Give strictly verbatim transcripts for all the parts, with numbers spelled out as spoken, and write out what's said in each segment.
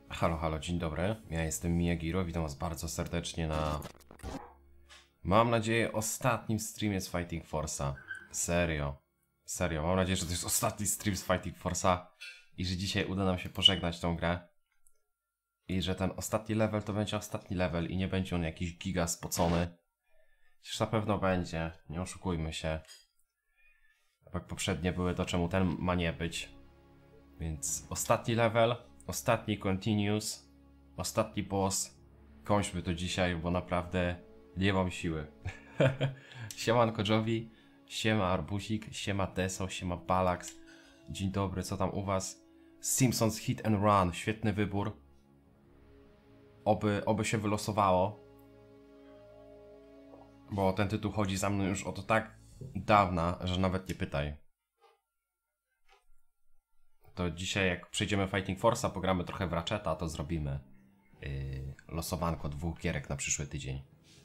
Halo, halo, dzień dobry. Ja jestem Miyagiro, witam was bardzo serdecznie na... Mam nadzieję ostatnim streamie z Fighting Force'a. Serio. Serio, mam nadzieję, że to jest ostatni stream z Fighting Force'a i że dzisiaj uda nam się pożegnać tą grę. I że ten ostatni level to będzie ostatni level i nie będzie on jakiś giga spocony. Chociaż na pewno będzie, nie oszukujmy się. Jak poprzednie były, to czemu ten ma nie być? Więc ostatni level, ostatni continuous, ostatni boss. Kończmy to dzisiaj, bo naprawdę nie mam siły. Siemanko Jovi, siema Arbuzik, siema Teso, siema Balax. Dzień dobry, co tam u was? Simpsons Hit and Run, świetny wybór. Oby, oby się wylosowało. Bo ten tytuł chodzi za mną już od tak dawna, że nawet nie pytaj. To dzisiaj jak przejdziemy Fighting Force'a, pogramy trochę w Ratcheta, to zrobimy yy, losowanko dwóch gierek na przyszły tydzień.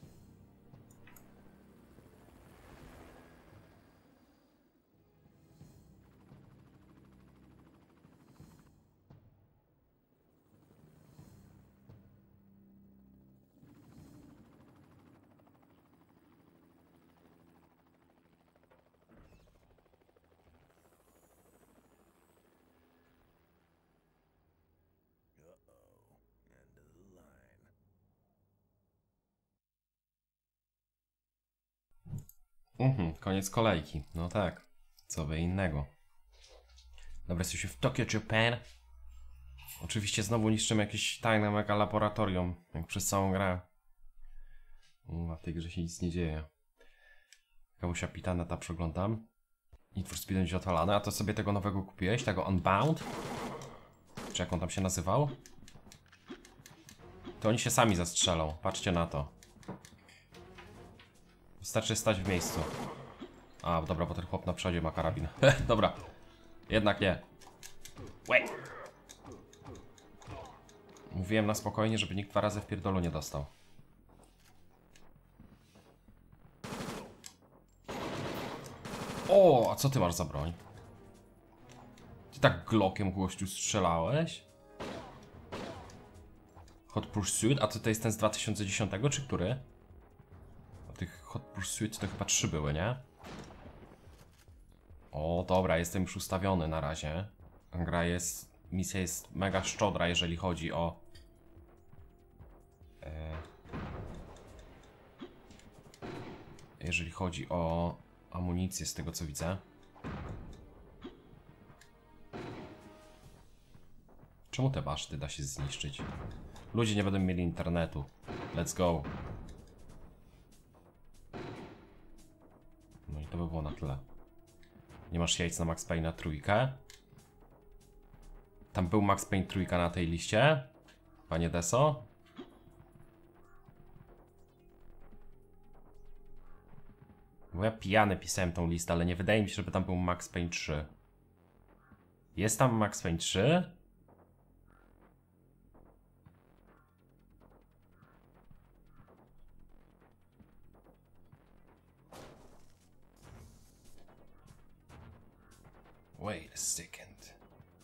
Mhm, koniec kolejki. No tak, co by innego. Dobra, jesteśmy w Tokyo, Japan. Oczywiście znowu niszczymy jakieś tajne mega laboratorium, jak przez całą grę. No, w tej grze się nic nie dzieje. Kamusia Pitana ta przeglądam. Need for Speed będzie odwalane, a to sobie tego nowego kupiłeś? Tego Unbound? Czy jak on tam się nazywał? To oni się sami zastrzelą, patrzcie na to. Wystarczy stać w miejscu. A, dobra, bo ten chłop na przodzie ma karabin. Dobra. Jednak nie. Wait. Mówiłem na spokojnie, żeby nikt dwa razy w pierdolu nie dostał. O, a co ty masz za broń? Ty tak Glockiem gościu strzelałeś? Hot Pursuit? A to, to jest ten z dwa tysiące dziesiątego, czy który? Tych Hot Pursuit to chyba trzy były, nie? O, dobra, jestem już ustawiony na razie. Gra jest... Misja jest mega szczodra, jeżeli chodzi o... E... Jeżeli chodzi o amunicję, z tego co widzę. Czemu te baszty da się zniszczyć? Ludzie nie będą mieli internetu. Let's go. No i to by było na tyle. Nie masz jajc na Max Payne'a trójkę? Tam był Max Payne trójka na tej liście? Panie Deso? Bo ja pijany pisałem tą listę, ale nie wydaje mi się, żeby tam był Max Payne trzy. Jest tam Max Payne trzy? Wait a second.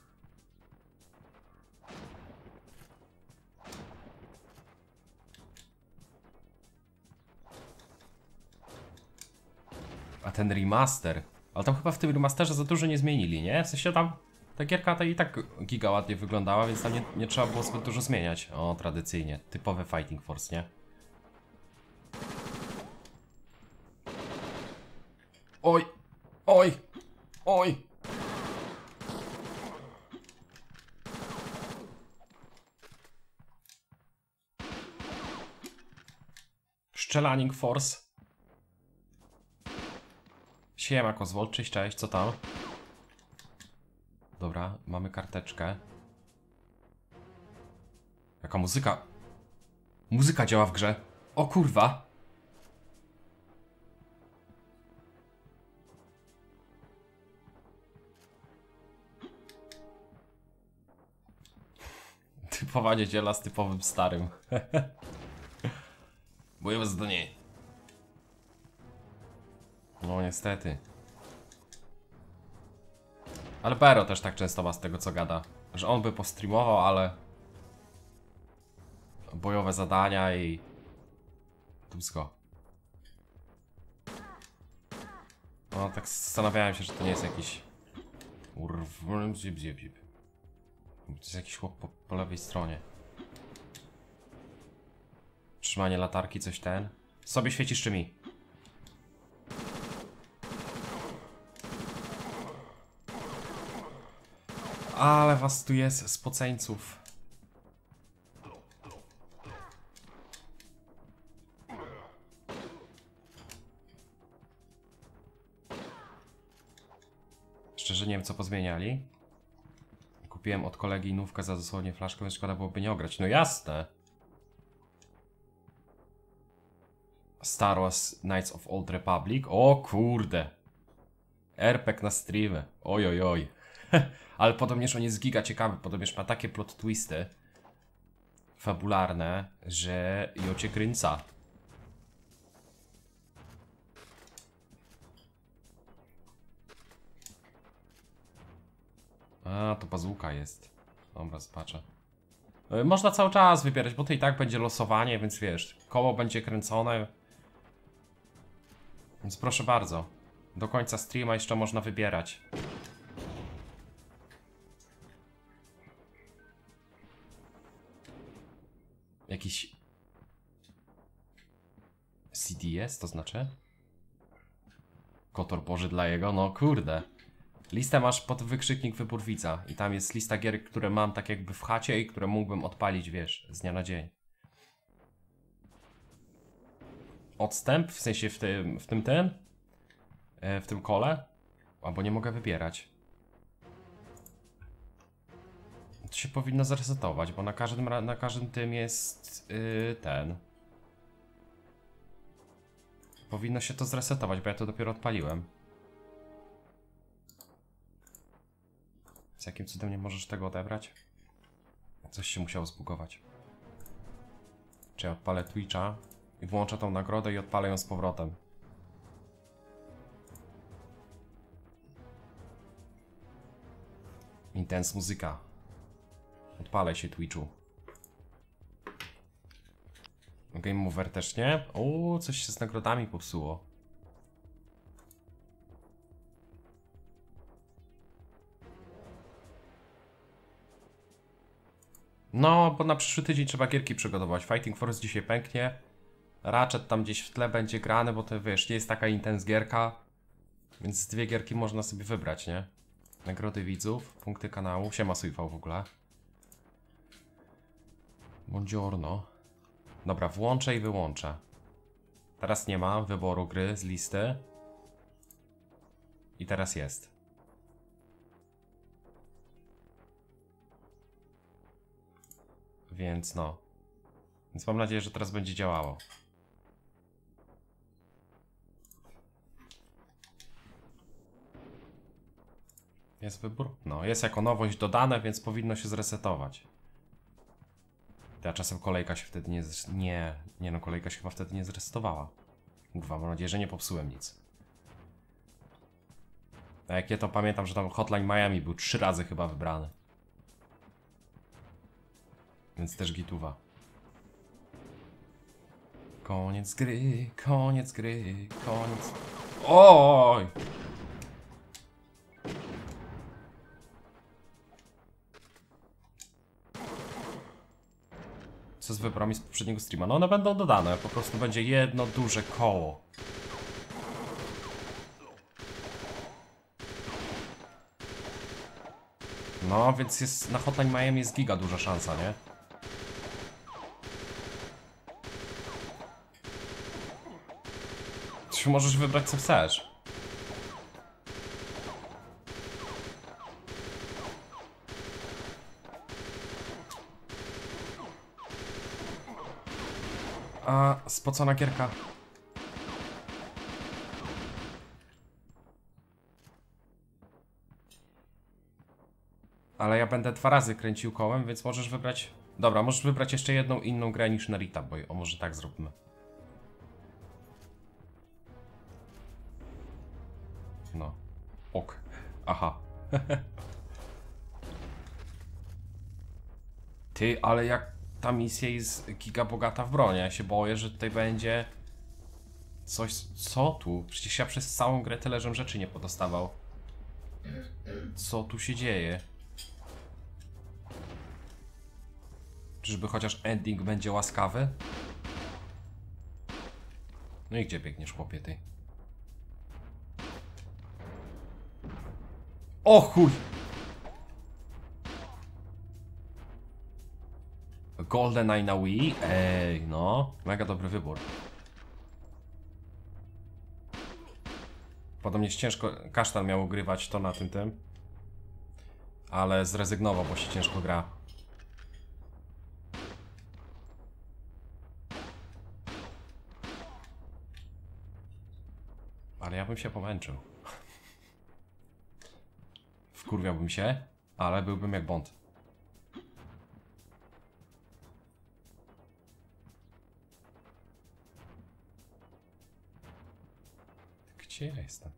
A ten remaster? Ale tam chyba w tym remasterze za dużo nie zmienili, nie? W sensie tam ta gierka ta i tak giga ładnie wyglądała, więc tam nie, nie trzeba było zbyt dużo zmieniać. O, tradycyjnie. Typowe Fighting Force, nie? Oj! Oj! Oj! Szczelaning Force. Siema Kozwol, cześć, cześć, co tam? Dobra, mamy karteczkę. Jaka muzyka? Muzyka działa w grze. O kurwa. Typowa niedziela z typowym starym. Bo ja do niej. No niestety. Ale Pero też tak często ma z tego co gada. Że on by postreamował, ale bojowe zadania i... Tusko. No tak zastanawiałem się, że to nie jest jakiś... Urw... Zip, zip, zip. To jest jakiś chłop po, po lewej stronie. Trzymanie latarki, coś ten. Sobie świecisz czy mi? Ale was tu jest spoceńców. Szczerze nie wiem co pozmieniali. Kupiłem od kolegi nówkę za dosłownie flaszkę, więc szkoda byłoby nie ograć. No jasne. Star Wars Knights of Old Republic. O kurde. R P G na streamy. Oj, oj, oj. Ale podobnież on jest giga ciekawy. Podobnież ma takie plot twisty fabularne, że ją cię kręca. A, to bazuka jest. Dobra, zobaczę. Można cały czas wybierać, bo to i tak będzie losowanie, więc wiesz, koło będzie kręcone. Więc proszę bardzo. Do końca streama jeszcze można wybierać. Jakiś... C D S, to znaczy? Kotor Boży dla jego? No kurde. Listę masz pod wykrzyknik wybór widza. I tam jest lista gier, które mam tak jakby w chacie i które mógłbym odpalić, wiesz, z dnia na dzień. Odstęp, w sensie w tym, w tym tym? W tym kole? Albo nie mogę wybierać. To się powinno zresetować, bo na każdym, na każdym tym jest yy, ten. Powinno się to zresetować, bo ja to dopiero odpaliłem. Z jakim cudem nie możesz tego odebrać? Coś się musiało zbugować. Czy ja odpalę Twitcha i włączę tą nagrodę i odpalę ją z powrotem. Intense muzyka. Odpalę się Twitchu. Game Over też nie? O, coś się z nagrodami popsuło. No, bo na przyszły tydzień trzeba gierki przygotować. Fighting Force dzisiaj pęknie. Ratchet tam gdzieś w tle będzie grany, bo to wiesz, nie jest taka intense gierka. Więc dwie gierki można sobie wybrać, nie? Nagrody widzów, punkty kanału. Siema Suifał w ogóle. Buongiorno. Dobra, włączę i wyłączę. Teraz nie ma wyboru gry z listy. I teraz jest. Więc no. Więc mam nadzieję, że teraz będzie działało. Jest wybór? No, jest jako nowość dodane, więc powinno się zresetować. A czasem kolejka się wtedy nie... Nie, nie no, kolejka się chyba wtedy nie zresetowała. Kurwa, mam nadzieję, że nie popsułem nic. A jak ja to pamiętam, że tam Hotline Miami był trzy razy chyba wybrany. Więc też gituwa. Koniec gry, koniec gry, koniec... Oj! Co z wyborami z poprzedniego streama? No one będą dodane, po prostu będzie jedno duże koło. No, więc jest na Hotline Miami jest giga duża szansa, nie? Czy możesz wybrać co chcesz. A, spocona gierka. Ale ja będę dwa razy kręcił kołem, więc możesz wybrać... Dobra, możesz wybrać jeszcze jedną inną grę niż Narita, bo o może tak zróbmy. No. Ok. Aha. Ty, ale jak ta misja jest giga bogata w bronię. Ja się boję, że tutaj będzie coś... Co tu? Przecież ja przez całą grę tyle żem rzeczy nie podostawał. Co tu się dzieje? Czyżby chociaż ending będzie łaskawy? No i gdzie biegniesz, chłopie, ty? O chuj! GoldenEye na Wii? Ej, no. Mega dobry wybór. Podobnie ciężko... Kasztan miał ugrywać to na tym tym. Ale zrezygnował, bo się ciężko gra. Ale ja bym się pomęczył. Wkurwiałbym się, ale byłbym jak Bond. Gdzie ja jestem?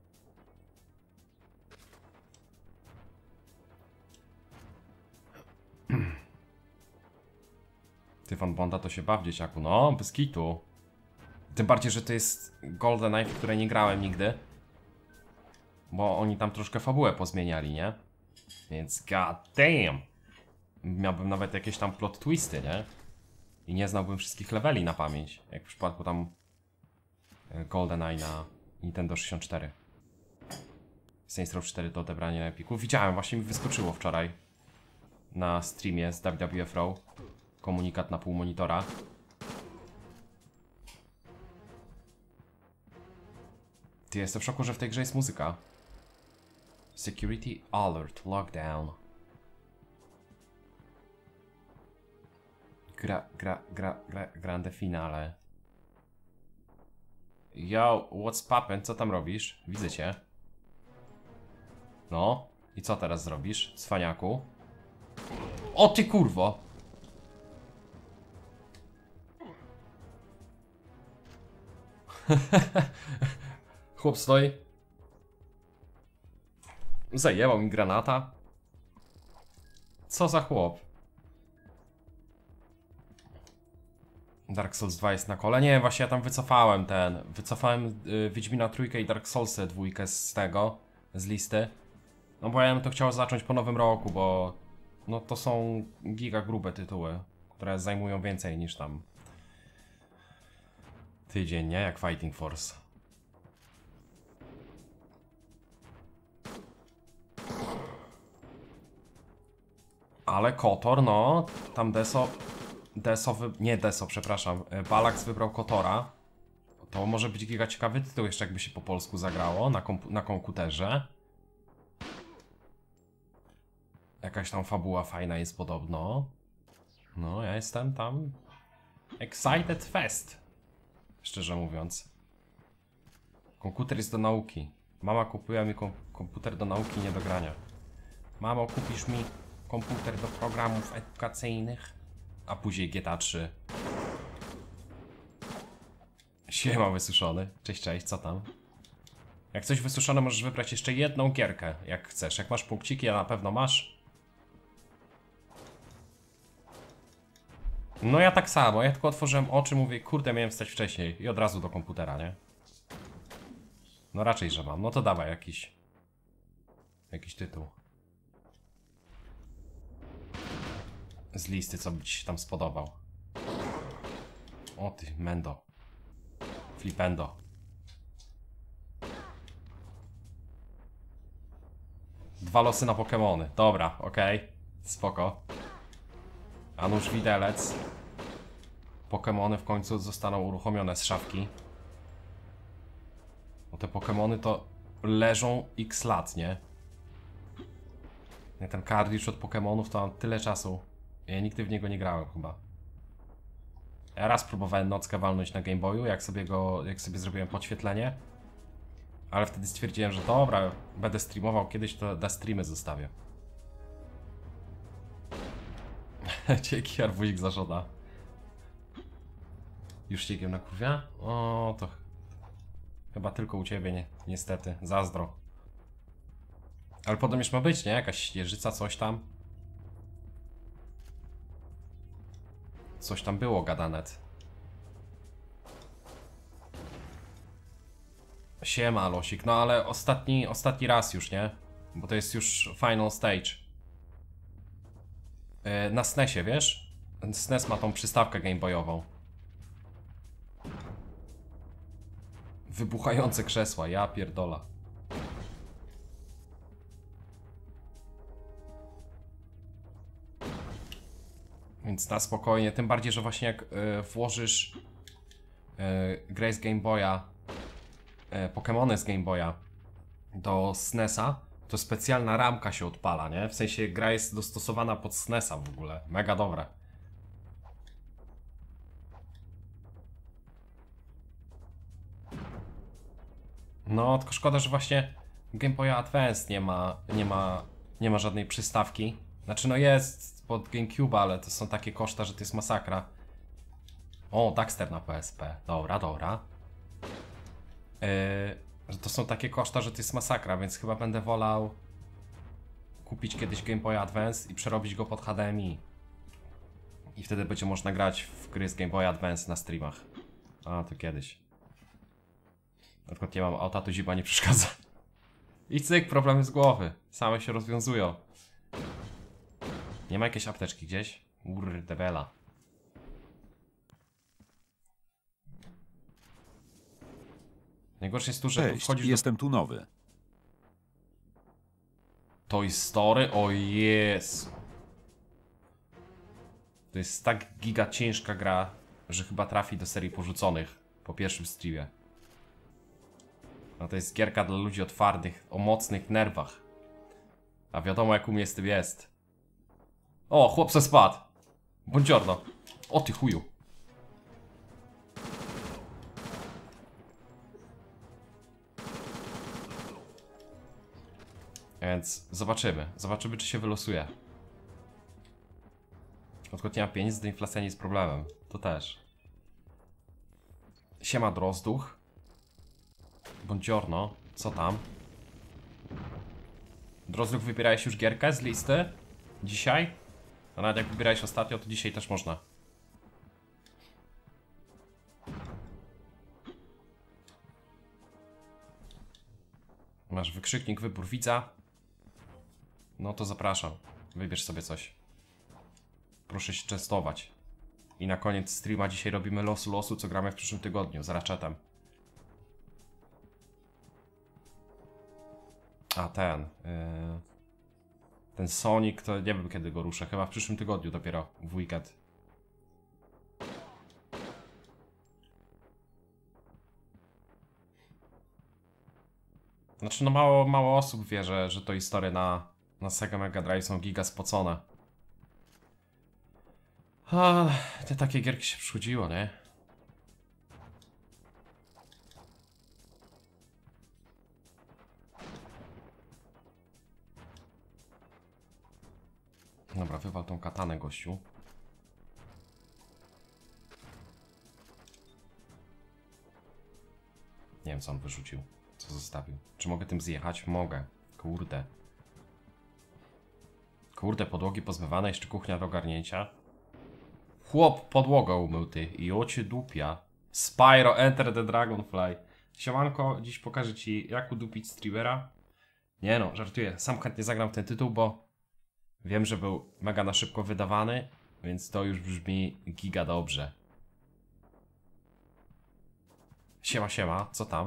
Ty Van Bonda to się baw, dzieciaku. No, bez kitu. Tym bardziej, że to jest GoldenEye, w które nie grałem nigdy. Bo oni tam troszkę fabułę pozmieniali, nie? Więc god damn. Miałbym nawet jakieś tam plot twisty, nie? I nie znałbym wszystkich leveli na pamięć. Jak w przypadku tam GoldenEye na Nintendo sześćdziesiąt cztery. Saints Row cztery do odebrania na Epiku. Widziałem, właśnie mi wyskoczyło wczoraj na streamie z W W F Row komunikat na pół monitora. Ty, jestem w szoku, że w tej grze jest muzyka. Security alert, lockdown. Gra, gra, gra, gra, grande finale. Yo, what's poppin'? Co tam robisz? Widzę cię. No, i co teraz zrobisz, cwaniaku? O ty kurwo! Chłop stoi. Zajęło mi granata. Co za chłop? Dark Souls dwa jest na kole. Nie, właśnie ja tam wycofałem ten. Wycofałem y, Wiedźmina trójkę i Dark Soulsy dwójkę z tego, z listy. No bo ja bym to chciał zacząć po nowym roku, bo no to są giga grube tytuły, które zajmują więcej niż tam tydzień, nie? Jak Fighting Force. Ale Kotor, no, tam Deso, Deso, wy... nie Deso, przepraszam, Balax wybrał Kotora. To może być giga ciekawy tytuł jeszcze, jakby się po polsku zagrało na, komp na komputerze. Jakaś tam fabuła fajna jest podobno. No, ja jestem tam excited fest, szczerze mówiąc. Komputer jest do nauki. Mama kupuje mi kom komputer do nauki, nie do grania. Mamo, kupisz mi komputer do programów edukacyjnych? A później G T A trzy. Siema wysuszony. Cześć, cześć, co tam? Jak coś wysuszone, możesz wybrać jeszcze jedną gierkę, jak chcesz. Jak masz punkciki, a na pewno masz. No ja tak samo, ja tylko otworzyłem oczy, mówię, kurde, miałem wstać wcześniej i od razu do komputera, nie? No raczej, że mam. No to dawaj jakiś... Jakiś tytuł. Z listy, co by ci się tam spodobał. O ty, mendo. Flipendo. Dwa losy na Pokemony. Dobra, okej. Okay. Spoko. A nuż widelec. Pokemony w końcu zostaną uruchomione z szafki. Bo te Pokemony to leżą x lat, nie? Ten kartridż od Pokemonów to mam tyle czasu. Ja nigdy w niego nie grałem chyba. Ja raz próbowałem nockę walnąć na Game Boyu, jak sobie go, jak sobie zrobiłem podświetlenie. Ale wtedy stwierdziłem, że dobra, będę streamował kiedyś, to da streamy zostawię. Dzięki, arbuzik za żona. Już ścigiem na kurwia? O, to chyba tylko u ciebie, nie, niestety. Zazdro. Ale podobnie już ma być, nie? Jakaś jeżyca, coś tam. Coś tam było gadanet. Siema, losik. No ale ostatni, ostatni raz już, nie? Bo to jest już final stage. Yy, na SNESie, wiesz? S N E S ma tą przystawkę gameboyową. Wybuchające krzesła, ja pierdola. Więc na spokojnie, tym bardziej, że właśnie jak y, włożysz y, grę z Game Boya, y, Pokemony z Game Boya do S N E S a, to specjalna ramka się odpala, nie? W sensie gra jest dostosowana pod S N E S a w ogóle. Mega dobre. No, tylko szkoda, że właśnie Game Boy Advance nie ma, nie ma, nie ma żadnej przystawki. Znaczy no jest pod GameCube, ale to są takie koszta, że to jest masakra. O, Daxter na P S P. Dobra, dobra. Yy, to są takie koszta, że to jest masakra, więc chyba będę wolał kupić kiedyś Game Boy Advance i przerobić go pod H D M I. I wtedy będzie można grać w gry z Game Boy Advance na streamach. A, to kiedyś. Odkąd nie mam auta, to zima nie przeszkadza. I cyk, problemy z głowy. Same się rozwiązują. Nie ma jakiejś apteczki gdzieś? Kurde bela. Najgorsze jest tu, że Cześć, tu wchodzisz jestem tu nowy. do... Toy Story? O jest. To jest tak giga ciężka gra, że chyba trafi do serii porzuconych po pierwszym streamie. No to jest gierka dla ludzi o twardych, o mocnych nerwach. A wiadomo jak u mnie z tym jest. O, chłop se spadł. Buongiorno. O ty chuju. Więc zobaczymy. Zobaczymy czy się wylosuje. Odkąd nie mam pieniędzy, to inflacja nie jest problemem. To też. Siema Drozduch. Buongiorno. Co tam? Drozduch, wybierałeś już gierkę z listy? Dzisiaj? A nawet jak wybierałeś ostatnio, to dzisiaj też można. Masz wykrzyknik, wybór widza. No to zapraszam. Wybierz sobie coś. Proszę się częstować. I na koniec streama dzisiaj robimy losu losu, co gramy w przyszłym tygodniu z Ratchetem. A ten... Yy... Ten Sonic to nie wiem kiedy go ruszę. Chyba w przyszłym tygodniu dopiero, w weekend. Znaczy no mało, mało osób wie, że, że to historie na, na Sega Mega Drive są giga spocone. A, te takie gierki się przychodziło, nie? Dobra, wywal tą katanę, gościu. Nie wiem, co on wyrzucił. Co zostawił. Czy mogę tym zjechać? Mogę. Kurde. Kurde, podłogi pozmywane, jeszcze kuchnia do ogarnięcia. Chłop podłogę umył, ty. I ocie dupia. Spyro, Enter the Dragonfly. Siemanko, dziś pokażę ci, jak udupić streamera. Nie no, żartuję. Sam chętnie zagram ten tytuł, bo wiem, że był mega na szybko wydawany, więc to już brzmi giga dobrze. Siema, siema, co tam?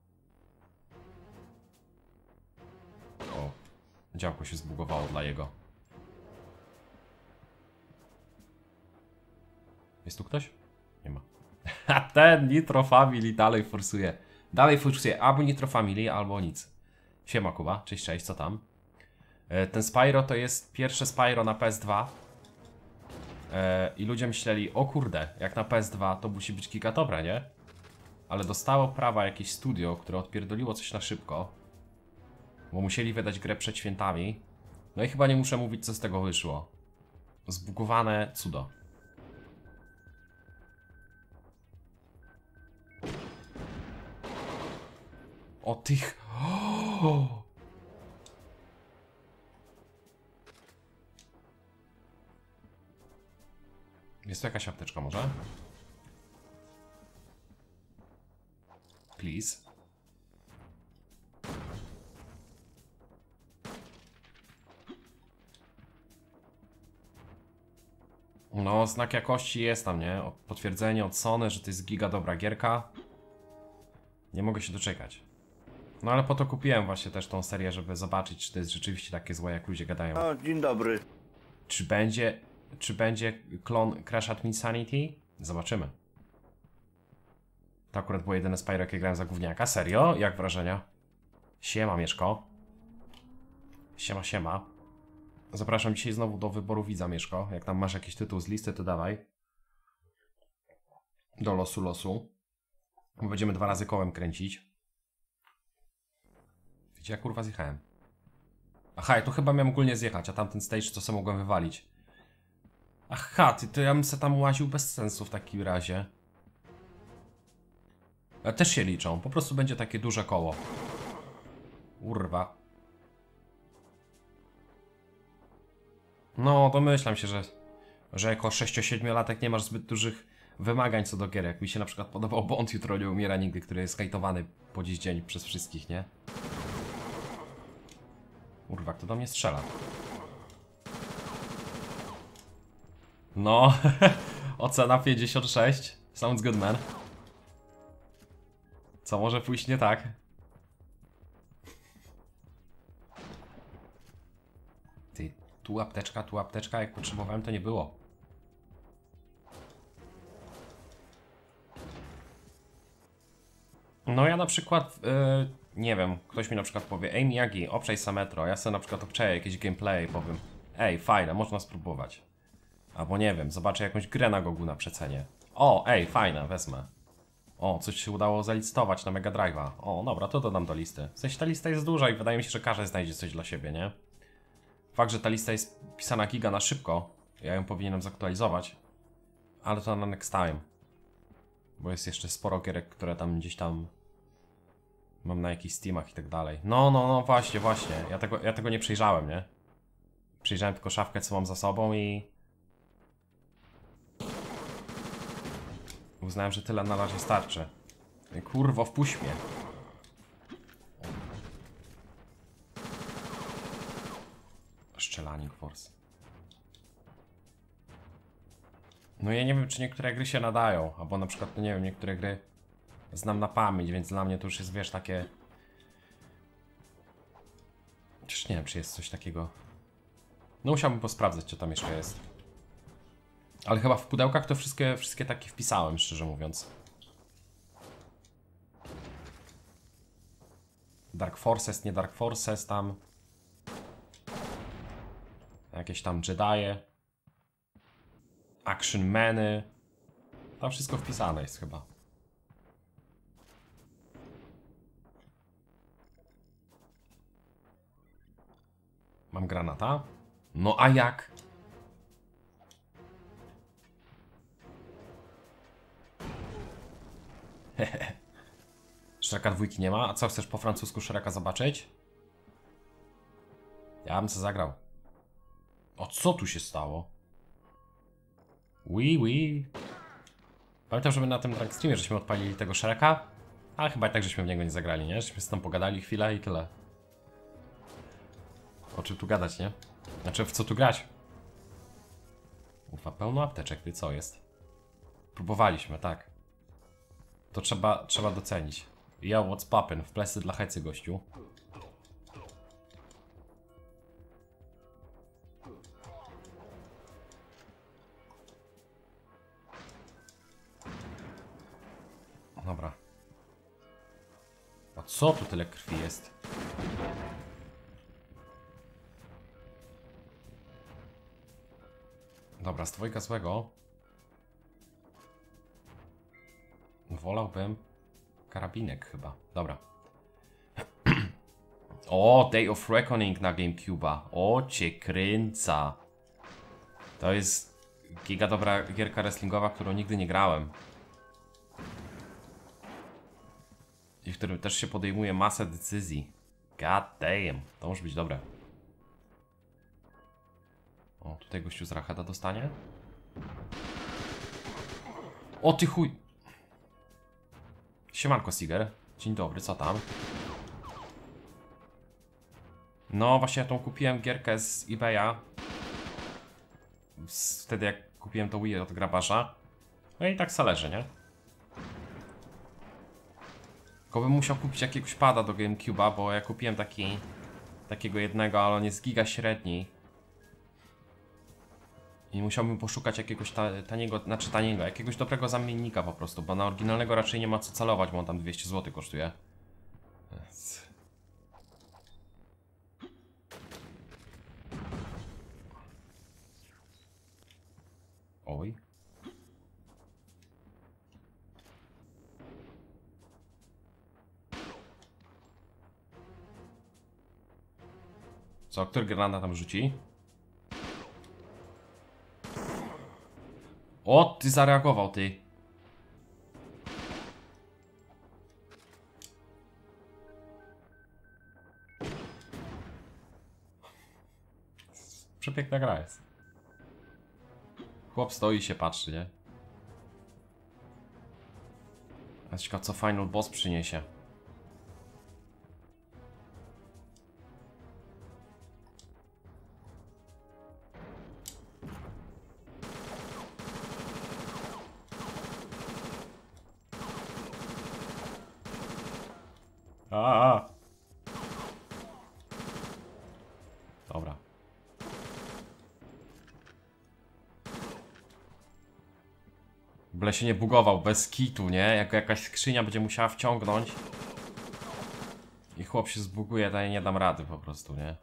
O, działko się zbugowało dla jego. Jest tu ktoś? Nie ma. Ha, ten Nitro Family dalej forsuje. Dalej forsuje albo Nitro Family, albo nic. Siema Kuba, cześć, cześć, co tam? Ten Spyro to jest pierwsze Spyro na P S dwa. I ludzie myśleli, o kurde, jak na P S dwa to musi być giga dobre, nie? Ale dostało prawa jakieś studio, które odpierdoliło coś na szybko. Bo musieli wydać grę przed świętami. No i chyba nie muszę mówić, co z tego wyszło. Zbugowane cudo. O tych... O! Jest tu jakaś apteczka może? Please. No, znak jakości jest tam, nie? Potwierdzenie od Sony, że to jest giga dobra gierka. Nie mogę się doczekać. No ale po to kupiłem właśnie też tą serię, żeby zobaczyć, czy to jest rzeczywiście takie złe, jak ludzie gadają. O, dzień dobry. Czy będzie, czy będzie klon Crash at Insanity? Zobaczymy. To akurat było jedyne Spyro, jakie grałem za gówniaka. Serio? Jak wrażenia? Siema, Mieszko. Siema, siema. Zapraszam dzisiaj znowu do wyboru widza, Mieszko. Jak tam masz jakiś tytuł z listy, to dawaj. Do losu, losu. Będziemy dwa razy kołem kręcić. Widzicie, ja kurwa zjechałem. Aha, tu chyba miałem ogólnie zjechać, a tamten stage to sobie mogłem wywalić. Aha, ty, to ja bym se tam łaził bez sensu w takim razie. Ale też się liczą, po prostu będzie takie duże koło. Urwa. No, domyślam się, że, że jako sześcio-siedmiolatek nie masz zbyt dużych wymagań co do gier. Jak mi się na przykład podobał Bond Jutro nie umiera nigdy, który jest hejtowany po dziś dzień przez wszystkich, nie? Urwa, kto do mnie strzela? No, ocena pięćdziesiąt sześć. Sounds good, man. Co może pójść nie tak? Ty, tu apteczka, tu apteczka, jak potrzebowałem, to nie było. No ja na przykład, yy, nie wiem, ktoś mi na przykład powie: ej Miyagi, obczaj Sametro, ja sobie na przykład obczaję jakieś gameplay i powiem: ej, fajne, można spróbować. Albo nie wiem, zobaczę jakąś grę na Gogu na przecenie. O, ej, fajne, wezmę. O, coś się udało zalistować na Mega Drive'a. O, dobra, to dodam do listy. W sensie ta lista jest duża i wydaje mi się, że każdy znajdzie coś dla siebie, nie? Fakt, że ta lista jest pisana giga na szybko, ja ją powinienem zaktualizować. Ale to na next time. Bo jest jeszcze sporo gierek, które tam gdzieś tam mam na jakichś Steamach i tak dalej. No, no, no, właśnie, właśnie. Ja tego, ja tego nie przejrzałem, nie? Przejrzałem tylko szafkę, co mam za sobą i... Uznałem, że tyle na razie starczy. Kurwo, wpuść mnie. Szczelanik Force. No ja nie wiem, czy niektóre gry się nadają, albo na przykład, no nie wiem, niektóre gry znam na pamięć, więc dla mnie to już jest, wiesz, takie... Przecież nie wiem, czy jest coś takiego... No musiałbym posprawdzać, co tam jeszcze jest. Ale chyba w pudełkach to wszystkie, wszystkie takie wpisałem, szczerze mówiąc. Dark Forces, nie Dark Forces tam. Jakieś tam Jedie. Action Many. Tam wszystko wpisane jest chyba. Mam granata? No a jak? Hehe. Shreka dwójki nie ma? A co, chcesz po francusku Shreka zobaczyć? Ja bym co zagrał. O, co tu się stało? Oui, oui. Pamiętam, że my na tym Drag Streamie żeśmy odpalili tego Shreka. Ale chyba i tak żeśmy w niego nie zagrali, nie? Żeśmy z tym pogadali chwilę i tyle. O czym tu gadać, nie? Znaczy, w co tu grać? Ufa, pełno apteczek, ty co jest? Próbowaliśmy, tak. To trzeba, trzeba docenić. Yo, what's poppin'? W plecy dla hecy, gościu. Dobra. A co tu tyle krwi jest? Dobra, z dwojga złego wolałbym karabinek chyba. Dobra. O, Day of Reckoning na GameCube'a. O, cię kręca. To jest giga dobra gierka wrestlingowa, którą nigdy nie grałem. I w którym też się podejmuje masę decyzji. God damn. To może być dobre. O, tutaj gościu z Racheda dostanie. O ty chuj. Siemanko, Siger. Dzień dobry, co tam? No właśnie ja tą kupiłem gierkę z eBaya. Z, wtedy jak kupiłem to Wii od grabarza. No i tak se leży, nie? Tylko bym musiał kupić jakiegoś pada do GameCube'a, bo ja kupiłem taki... Takiego jednego, ale on jest giga średni. I musiałbym poszukać jakiegoś ta, taniego, znaczy taniego, jakiegoś dobrego zamiennika po prostu, bo na oryginalnego raczej nie ma co celować, bo on tam dwieście złotych kosztuje. Oj. Co, który granat tam rzuci? O, ty zareagował, ty. Przepiękna gra jest. Chłop stoi i się patrzy, nie? A ciekawe, co final boss przyniesie. A, a. Dobra. Byle się nie bugował, bez kitu, nie? Jak jakaś skrzynia będzie musiała wciągnąć i chłop się zbuguje, to ja nie dam rady po prostu, nie?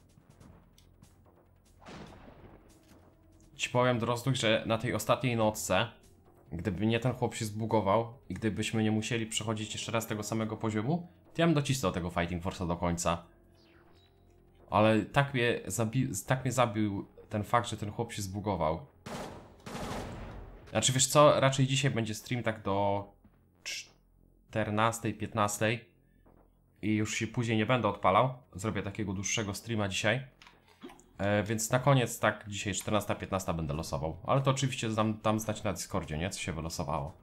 Ci powiem, Drozduch, że na tej ostatniej nocce, gdyby nie ten chłop się zbugował i gdybyśmy nie musieli przechodzić jeszcze raz tego samego poziomu, to ja bym docisnął tego Fighting Force'a do końca. Ale tak mnie, zabi tak mnie zabił ten fakt, że ten chłop się zbugował. Znaczy wiesz co, raczej dzisiaj będzie stream tak do czternastej, piętnastej i już się później nie będę odpalał. Zrobię takiego dłuższego streama dzisiaj. E, więc na koniec tak dzisiaj czternasta, piętnasta będę losował. Ale to oczywiście dam, dam znać na Discordzie, nie? Co się wylosowało.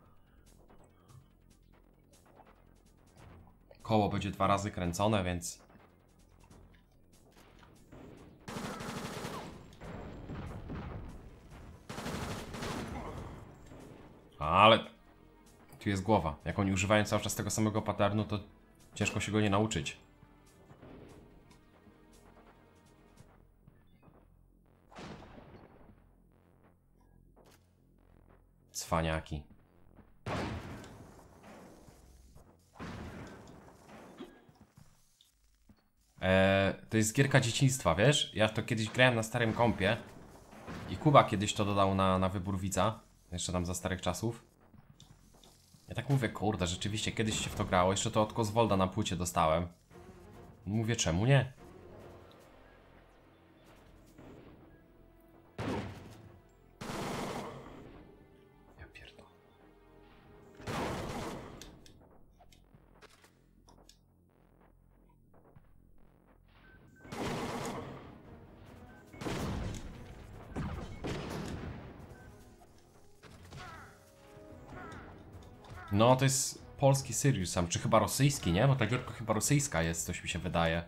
Koło będzie dwa razy kręcone, więc... Ale... Tu jest głowa. Jak oni używają cały czas tego samego patternu, to ciężko się go nie nauczyć. Cwaniaki. Eee, to jest gierka dzieciństwa, wiesz? Ja to kiedyś grałem na starym kompie i Kuba kiedyś to dodał na, na wybór widza. Jeszcze tam za starych czasów. Ja tak mówię, kurde, rzeczywiście kiedyś się w to grało. Jeszcze to od Kozwolda na płycie dostałem. Mówię, czemu nie? Ja pierdolę. No, to jest polski Sirius sam, czy chyba rosyjski, nie? Bo ta gierka chyba rosyjska jest, coś mi się wydaje.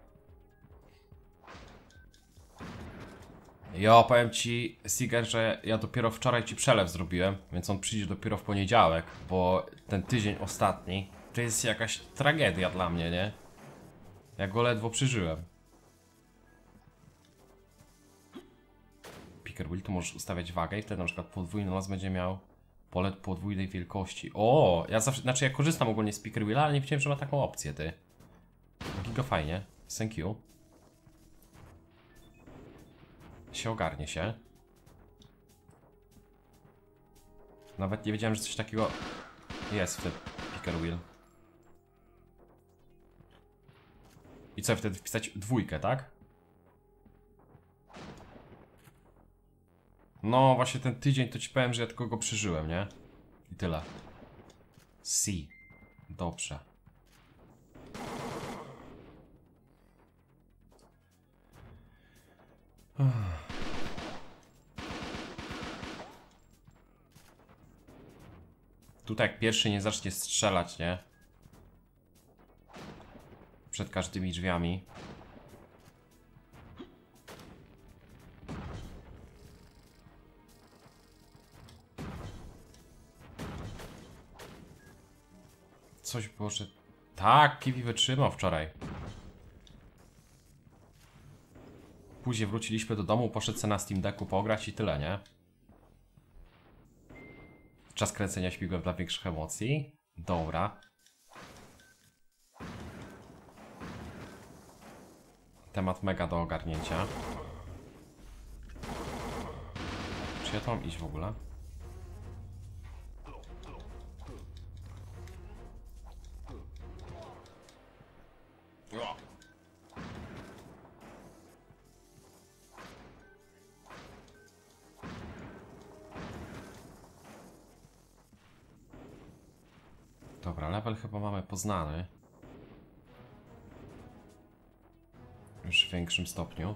Jo, powiem ci, Siger, że ja dopiero wczoraj ci przelew zrobiłem, więc on przyjdzie dopiero w poniedziałek, bo ten tydzień ostatni to jest jakaś tragedia dla mnie, nie? Ja go ledwo przeżyłem. Picker Wheel, tu możesz ustawiać wagę i wtedy na przykład podwójny nos będzie miał pole podwójnej wielkości. O, ja zawsze, znaczy ja korzystam ogólnie z Picker Wheela, ale nie wiedziałem, że ma taką opcję, ty. Giga fajnie, thank you. Się ogarnie się. Nawet nie wiedziałem, że coś takiego jest w tym Picker Wheel. I co, wtedy wpisać dwójkę, tak? No właśnie ten tydzień to ci powiem, że ja tylko go przeżyłem, nie? I tyle. C. Dobrze. Tutaj jak pierwszy nie zacznie strzelać, nie? Przed każdymi drzwiami. Coś było, że... Tak, Kiwi wytrzymał wczoraj. Później wróciliśmy do domu, poszedł sobie na Steam Decku pograć i tyle, nie? Czas kręcenia śmigłem dla większych emocji. Dobra. Temat mega do ogarnięcia. Czy ja to mam iść w ogóle? Dobra, level chyba mamy poznany. Już w większym stopniu.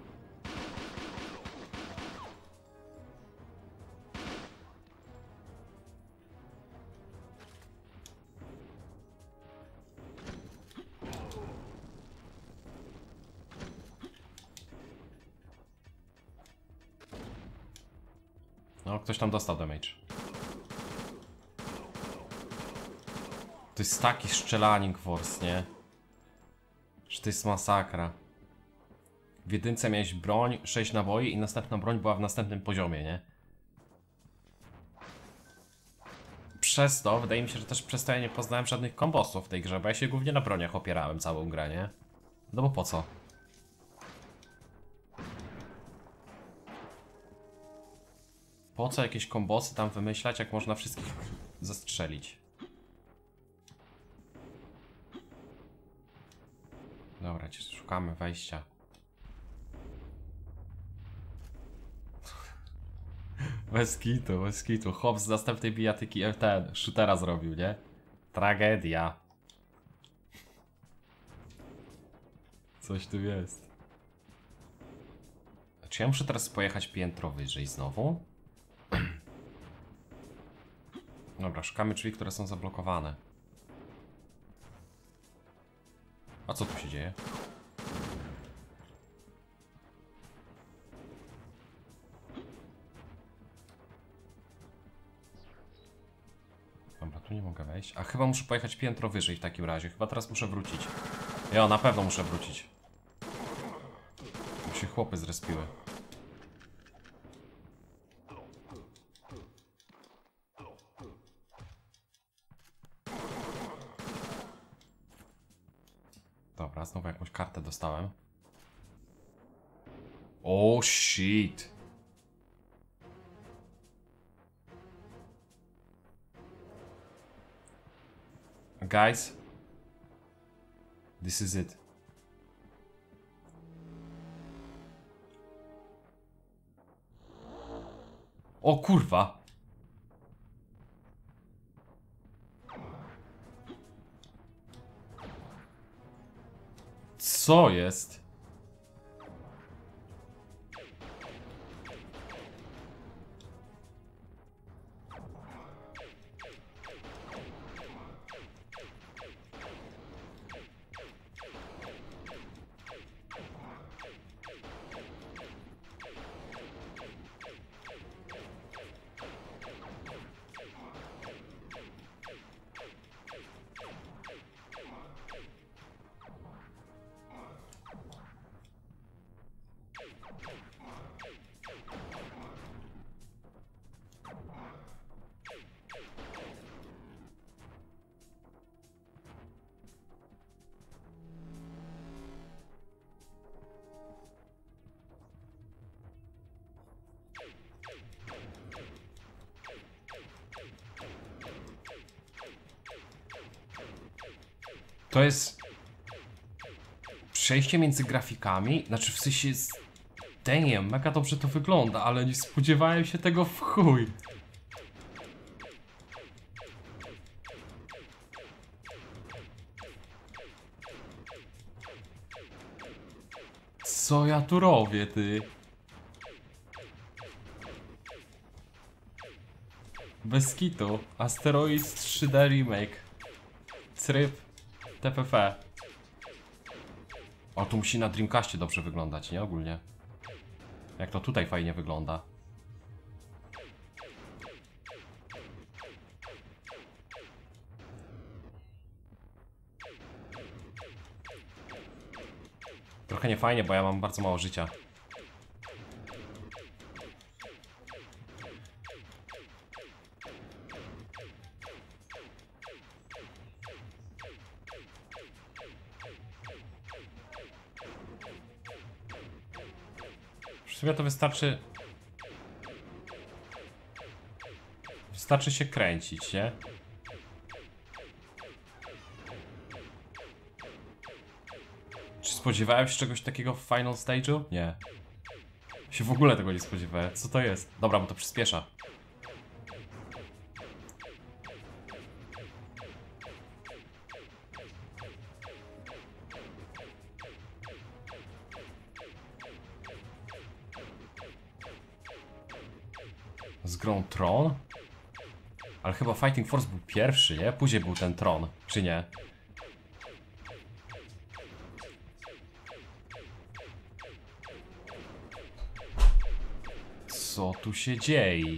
No, ktoś tam dostał damage. To jest taki strzelanik force, nie? Że to jest masakra. W jedynce miałeś broń, sześć naboi i następna broń była w następnym poziomie, nie? Przez to, wydaje mi się, że też przez to ja nie poznałem żadnych kombosów w tej grze, bo ja się głównie na broniach opierałem całą grę, nie? No bo po co? Po co jakieś kombosy tam wymyślać, jak można wszystkich zastrzelić? Dobra, szukamy wejścia. Bez kitu, bez kitu. Chłop z następnej bijatyki ten shootera zrobił, nie? Tragedia. Coś tu jest. Czy ja muszę teraz pojechać piętro wyżej znowu? Dobra, szukamy drzwi, które są zablokowane. A co tu się dzieje? Dobra, tu nie mogę wejść. A chyba muszę pojechać piętro wyżej w takim razie. Chyba teraz muszę wrócić. Ja, na pewno muszę wrócić. Bo się chłopy zrespiły. Dobra, znowu jakąś kartę dostałem. Oh shit. Guys, this is it. O kurwa. Co jest? To jest przejście między grafikami, znaczy w sensie jest... Damn, mega dobrze to wygląda, ale nie spodziewałem się tego w chuj. Co ja tu robię, ty? Bez kitu. Asteroid trzy D Remake. Tryb T P F. O, tu musi na Dreamcastie dobrze wyglądać, nie? Ogólnie. Jak to tutaj fajnie wygląda. Trochę nie fajnie, bo ja mam bardzo mało życia. W sumie to wystarczy... Wystarczy się kręcić, nie? Czy spodziewałem się czegoś takiego w final stage'u? Nie. Się w ogóle tego nie spodziewałem. Co to jest? Dobra, bo to przyspiesza. Z grą Tron? Ale chyba Fighting Force był pierwszy, nie? Później był ten Tron, czy nie? Co tu się dzieje?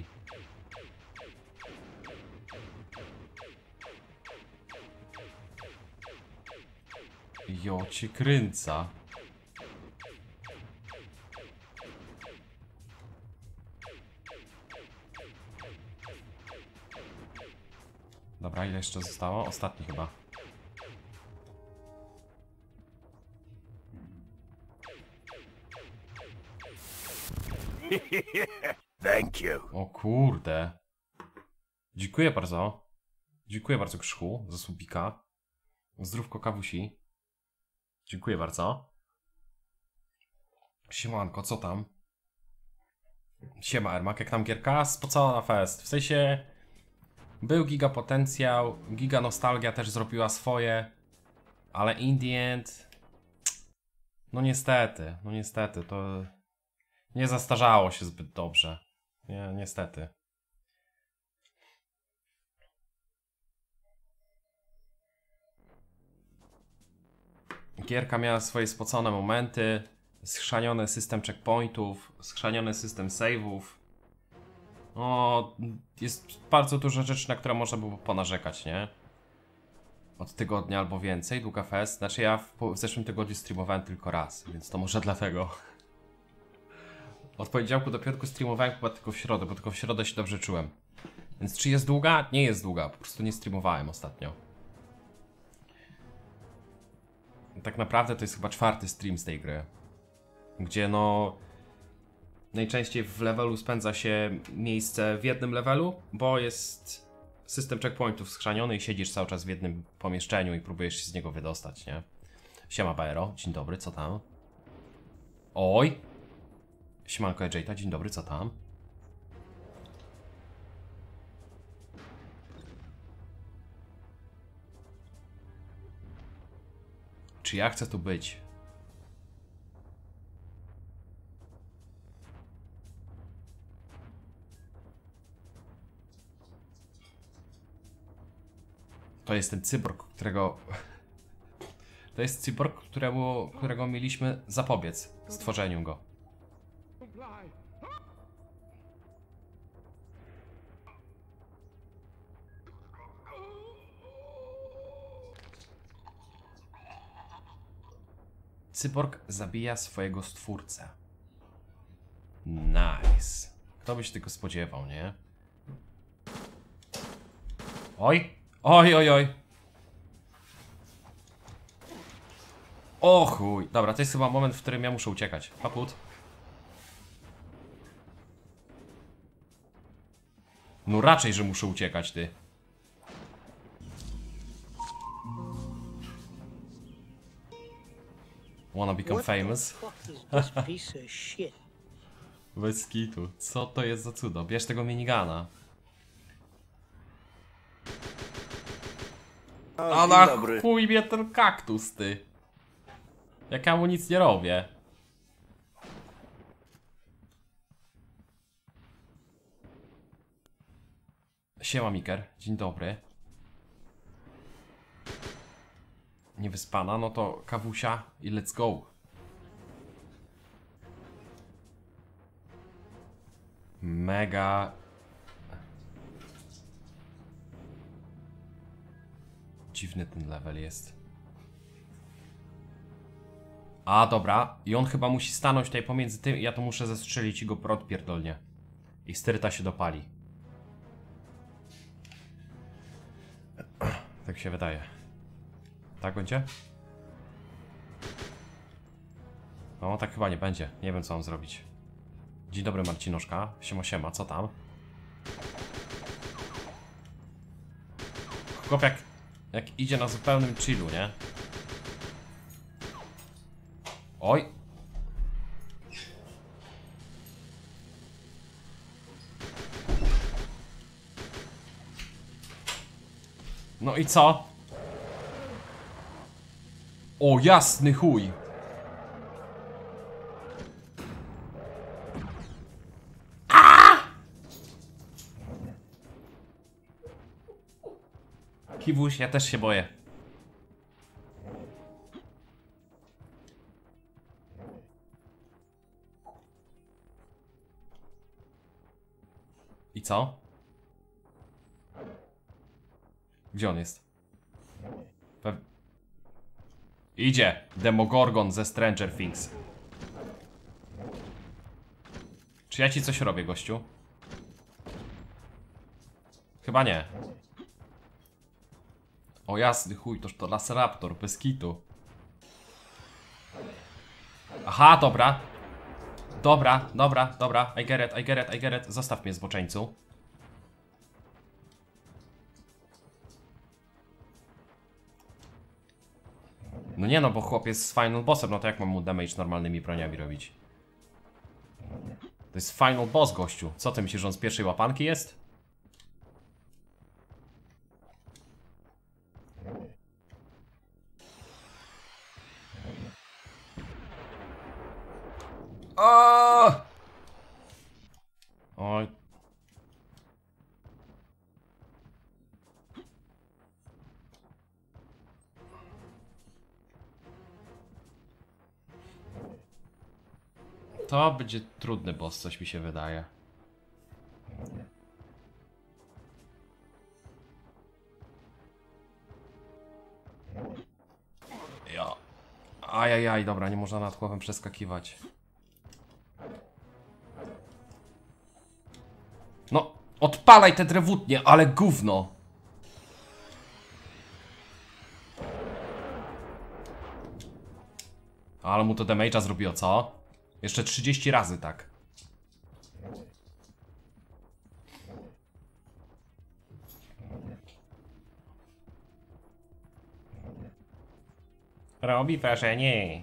Jo cię kręca. Dobra, ile jeszcze zostało? Ostatni chyba. Thank you. O kurde. Dziękuję bardzo. Dziękuję bardzo Krzychu za subika. Zdrówko kawusi. Dziękuję bardzo. Siemanko, co tam? Siema Ermak, jak tam gierka? Spocona na fest. W sensie... Był giga potencjał, giga nostalgia też zrobiła swoje. Ale in the end... No niestety, no niestety, to... Nie zastarzało się zbyt dobrze. Nie, niestety. Gierka miała swoje spocone momenty, schrzaniony system checkpointów, schrzaniony system save'ów. O, jest bardzo dużo rzeczy, na które można było ponarzekać, nie? Od tygodnia albo więcej, długa fest. Znaczy ja w, w zeszłym tygodniu streamowałem tylko raz, więc to może dlatego. Od poniedziałku do piątku streamowałem chyba tylko w środę, bo tylko w środę się dobrze czułem. Więc czy jest długa? Nie jest długa, po prostu nie streamowałem ostatnio. Tak naprawdę to jest chyba czwarty stream z tej gry. Gdzie no... Najczęściej w levelu spędza się miejsce w jednym levelu, bo jest system checkpointów schrzaniony i siedzisz cały czas w jednym pomieszczeniu i próbujesz się z niego wydostać, nie? Siema Baero, dzień dobry, co tam? Oj! Siemanko Ejta, dzień dobry, co tam? Czy ja chcę tu być? To jest ten cyborg, którego... To jest cyborg, któremu, którego mieliśmy zapobiec stworzeniu go. Cyborg zabija swojego stwórcę. Nice. Kto by się tego spodziewał, nie? Oj! Oj, oj, oj! O chuj! Dobra, to jest chyba moment, w którym ja muszę uciekać. Paput. No raczej, że muszę uciekać, ty. Wanna become famous? Bez kitu. Co to jest za cudo? Bierz tego minigana. A na chuj mnie ten kaktus, ty. Jak ja mu nic nie robię. Siema Miker, dzień dobry. Niewyspana, no to kawusia i let's go. Mega. Dziwny ten level jest. A, dobra. I on chyba musi stanąć tutaj pomiędzy tym. Ja to muszę zestrzelić i go prot pierdolnie. I styryta się dopali. Tak się wydaje. Tak będzie? No, tak chyba nie będzie. Nie wiem, co mam zrobić. Dzień dobry, Marcinoszka. Siema, siema. Co tam? Chłop jak, jak idzie na zupełnym chillu, nie? Oj! No i co? O, jasny chuj! Kiwuś, ja też się boję. I co? Gdzie on jest? Pe... Idzie! Demogorgon ze Stranger Things. Czy ja ci coś robię, gościu? Chyba nie. O jasny chuj, toż to Laseraptor, bez kitu. Aha, dobra. Dobra, dobra, dobra. I get it, I get it, I get it. Zostaw mnie, zboczeńcu. No nie no, bo chłop jest z final bossem, no to jak mam mu damage normalnymi broniami robić? To jest final boss, gościu. Co ty myślisz, że on z pierwszej łapanki jest? O! Oj. To będzie trudny boss, coś mi się wydaje. Ja. Ajajaj, dobra, nie można nad głową przeskakiwać. No, odpalaj te drewutnie, ale gówno. Ale mu to damage'a zrobiło, co? Jeszcze trzydzieści razy, tak. Robi wrażenie.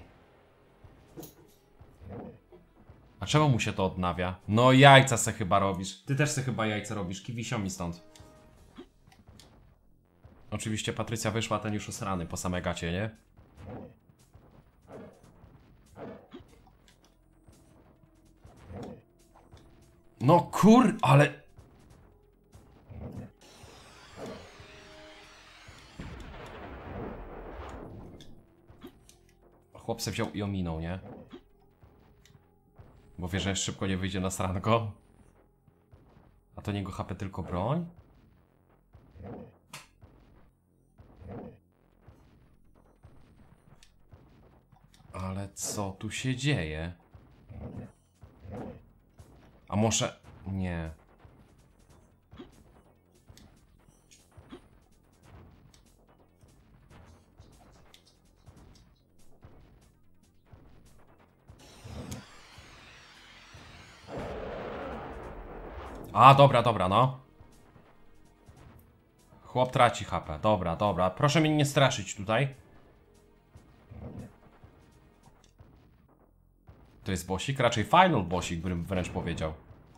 A czemu mu się to odnawia? No jajca se chyba robisz. Ty też se chyba jajca robisz. Kiwisio mi stąd. Oczywiście Patrycja wyszła, ten już usrany po same gacie, nie? No kur... ale... Chłop se wziął i ominął, nie? Bo wie, że szybko nie wyjdzie na stranko. A to niego H P tylko broń? Ale co tu się dzieje? A może... nie. A, dobra, dobra, no. Chłop traci H P. Dobra, dobra. Proszę mnie nie straszyć tutaj. To jest bossik? Raczej final bossik, bym wręcz powiedział.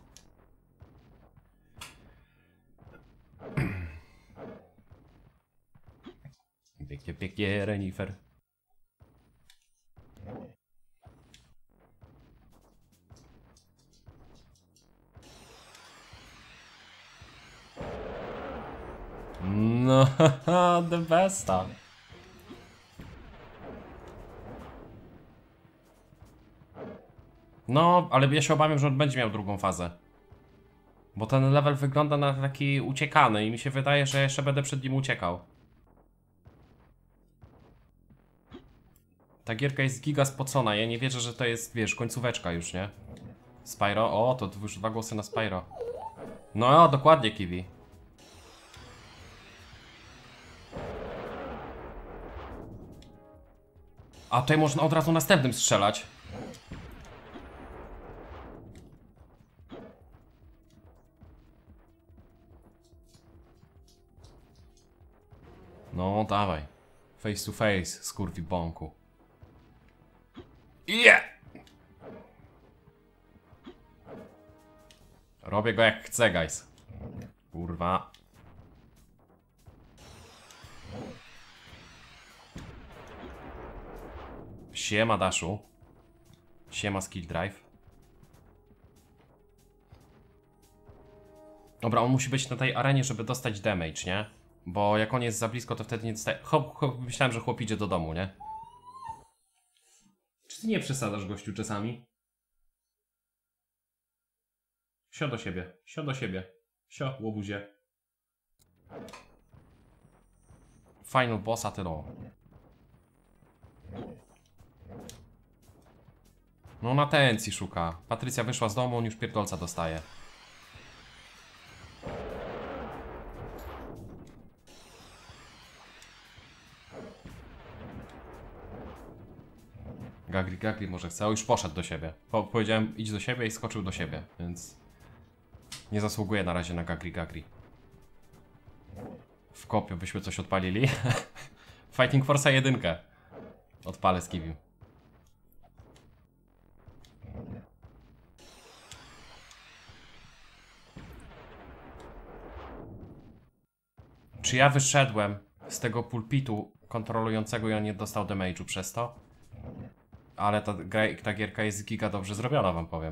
Pięknie, pięknie, Renifer. No, the besta. No, ale ja się obawiam, że on będzie miał drugą fazę. Bo ten level wygląda na taki uciekany i mi się wydaje, że jeszcze będę przed nim uciekał. Ta gierka jest giga spocona, ja nie wierzę, że to jest, wiesz, końcóweczka już, nie? Spyro, o, to już dwa głosy na Spyro. No, dokładnie, Kiwi. A tutaj można od razu następnym strzelać. No, dawaj. Face to face, skurwi bąku. Yeah! Robię go jak chcę, guys. Kurwa. Siema, Daszu. Siema, skill drive. Dobra, on musi być na tej arenie, żeby dostać damage, nie? Bo jak on jest za blisko, to wtedy nie dostaje... Hop, hop, myślałem, że chłop idzie do domu, nie? Czy ty nie przesadzasz, gościu, czasami? Sio do siebie, sio do siebie. Sio, łobuzie. Final boss at all. No na atencji szuka. Patrycja wyszła z domu, on już pierdolca dostaje. Gagri, Gagri może chce, o już poszedł do siebie. Po, powiedziałem idź do siebie i skoczył do siebie, więc nie zasługuje na razie na Gagri, Gagri. W kopio byśmy coś odpalili. Fighting Force'a jedynkę. Odpalę z Kiwim. Czy ja wyszedłem z tego pulpitu kontrolującego i on nie dostał damage'u przez to? Ale ta, ta gierka jest giga dobrze zrobiona, wam powiem.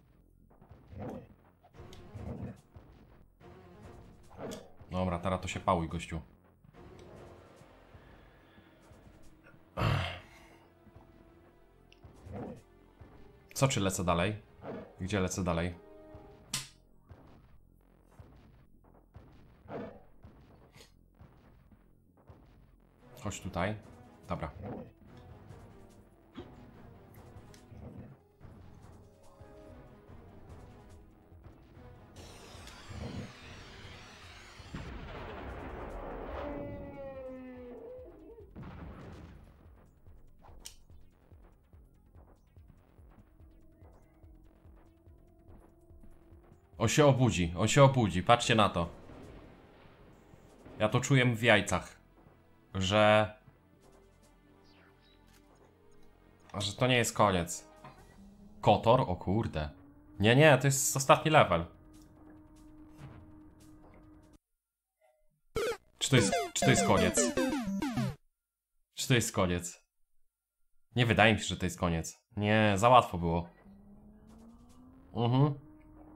Dobra, teraz to się pałuj, gościu. Co, czy lecę dalej? Gdzie lecę dalej? Chodź tutaj. Dobra. On się obudzi, on się obudzi, patrzcie na to. Ja to czuję w jajcach, że... że to nie jest koniec. Kotor? O kurde. Nie, nie, to jest ostatni level. Czy to jest, czy to jest koniec? Czy to jest koniec? Nie wydaje mi się, że to jest koniec. Nie, za łatwo było. Mhm.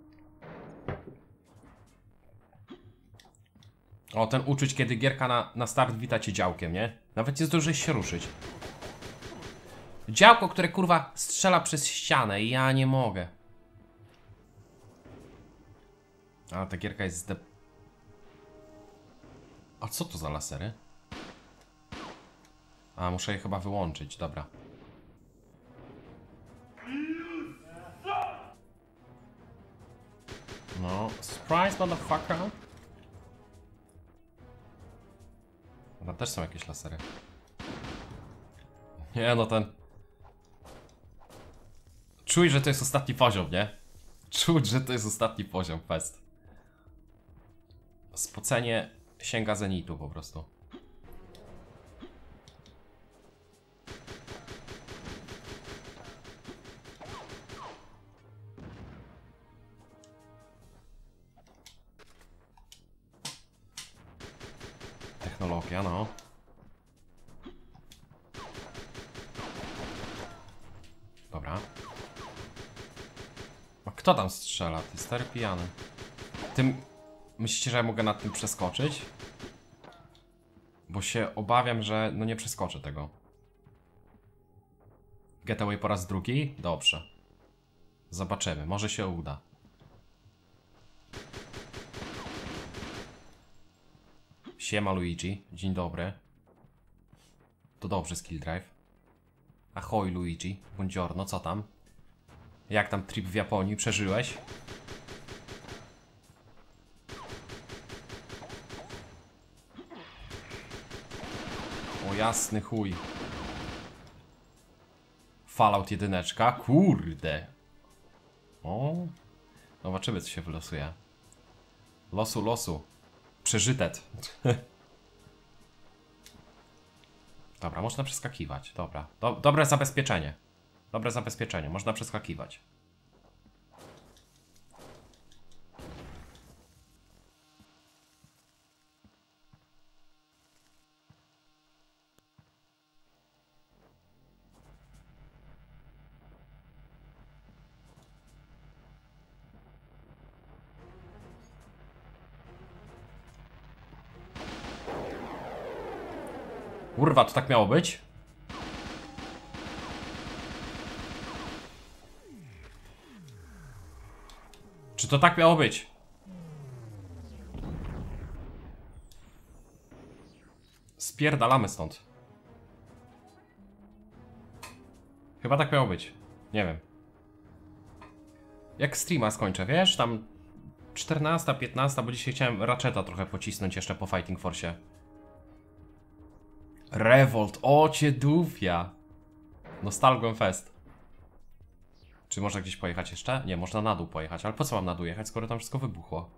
O, ten uczuć, kiedy gierka na, na start wita cię działkiem, nie? Nawet nie zdążyłeś się ruszyć. Działko, które kurwa strzela przez ścianę i ja nie mogę. A ta gierka jest zde... A co to za lasery? A, muszę je chyba wyłączyć, dobra. No, surprise motherfucker. Tam też są jakieś lasery. Nie no, ten... Czuj, że to jest ostatni poziom, nie? Czuć, że to jest ostatni poziom, fest. Spocenie sięga zenitu po prostu. Technologia, no. Dobra. A kto tam strzela? Ty stary pijany. Tym... Myślicie, że ja mogę nad tym przeskoczyć? Bo się obawiam, że no nie przeskoczę tego. Getaway po raz drugi? Dobrze. Zobaczymy, może się uda. Siema Luigi, dzień dobry. To dobrze skill drive. Ahoj Luigi, buongiorno, co tam? Jak tam trip w Japonii, przeżyłeś? O jasny chuj. Fallout jedyneczka, kurde. O, zobaczymy co się wylosuje. Losu, losu. Przeżytet. Dobra, można przeskakiwać. Dobra. Do, dobre zabezpieczenie. Dobre zabezpieczenie. Można przeskakiwać. Kurwa, to tak miało być? Czy to tak miało być? Spierdalamy stąd. Chyba tak miało być. Nie wiem. Jak streama skończę, wiesz? Tam czternasta, piętnasta, bo dzisiaj chciałem Ratcheta trochę pocisnąć jeszcze po Fighting Force. Revolt, o cię dufia. Nostalgią Fest. Czy można gdzieś pojechać jeszcze? Nie, można na dół pojechać, ale po co mam na dół jechać, skoro tam wszystko wybuchło?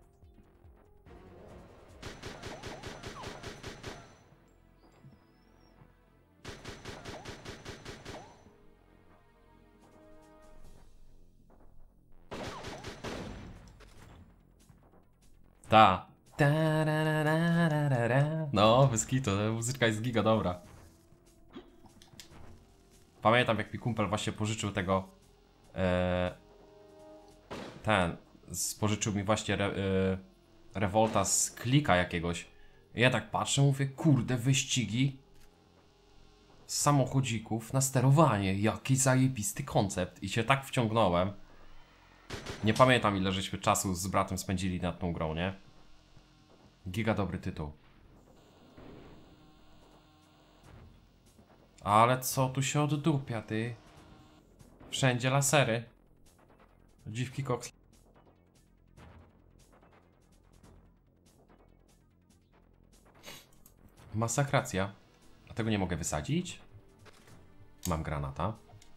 Ta. No, bez kitu, muzyczka jest giga dobra. Pamiętam jak mi kumpel właśnie pożyczył tego e, ten, pożyczył mi właśnie re, e, Revolta z klika jakiegoś. I ja tak patrzę, mówię, kurde, wyścigi z samochodzików na sterowanie, jaki zajebisty koncept. I się tak wciągnąłem. Nie pamiętam ile żeśmy czasu z bratem spędzili nad tą grą, nie? Giga dobry tytuł. Ale co tu się oddupia, ty? Wszędzie lasery. Dziwki koks. Masakracja. A tego nie mogę wysadzić? Mam granata.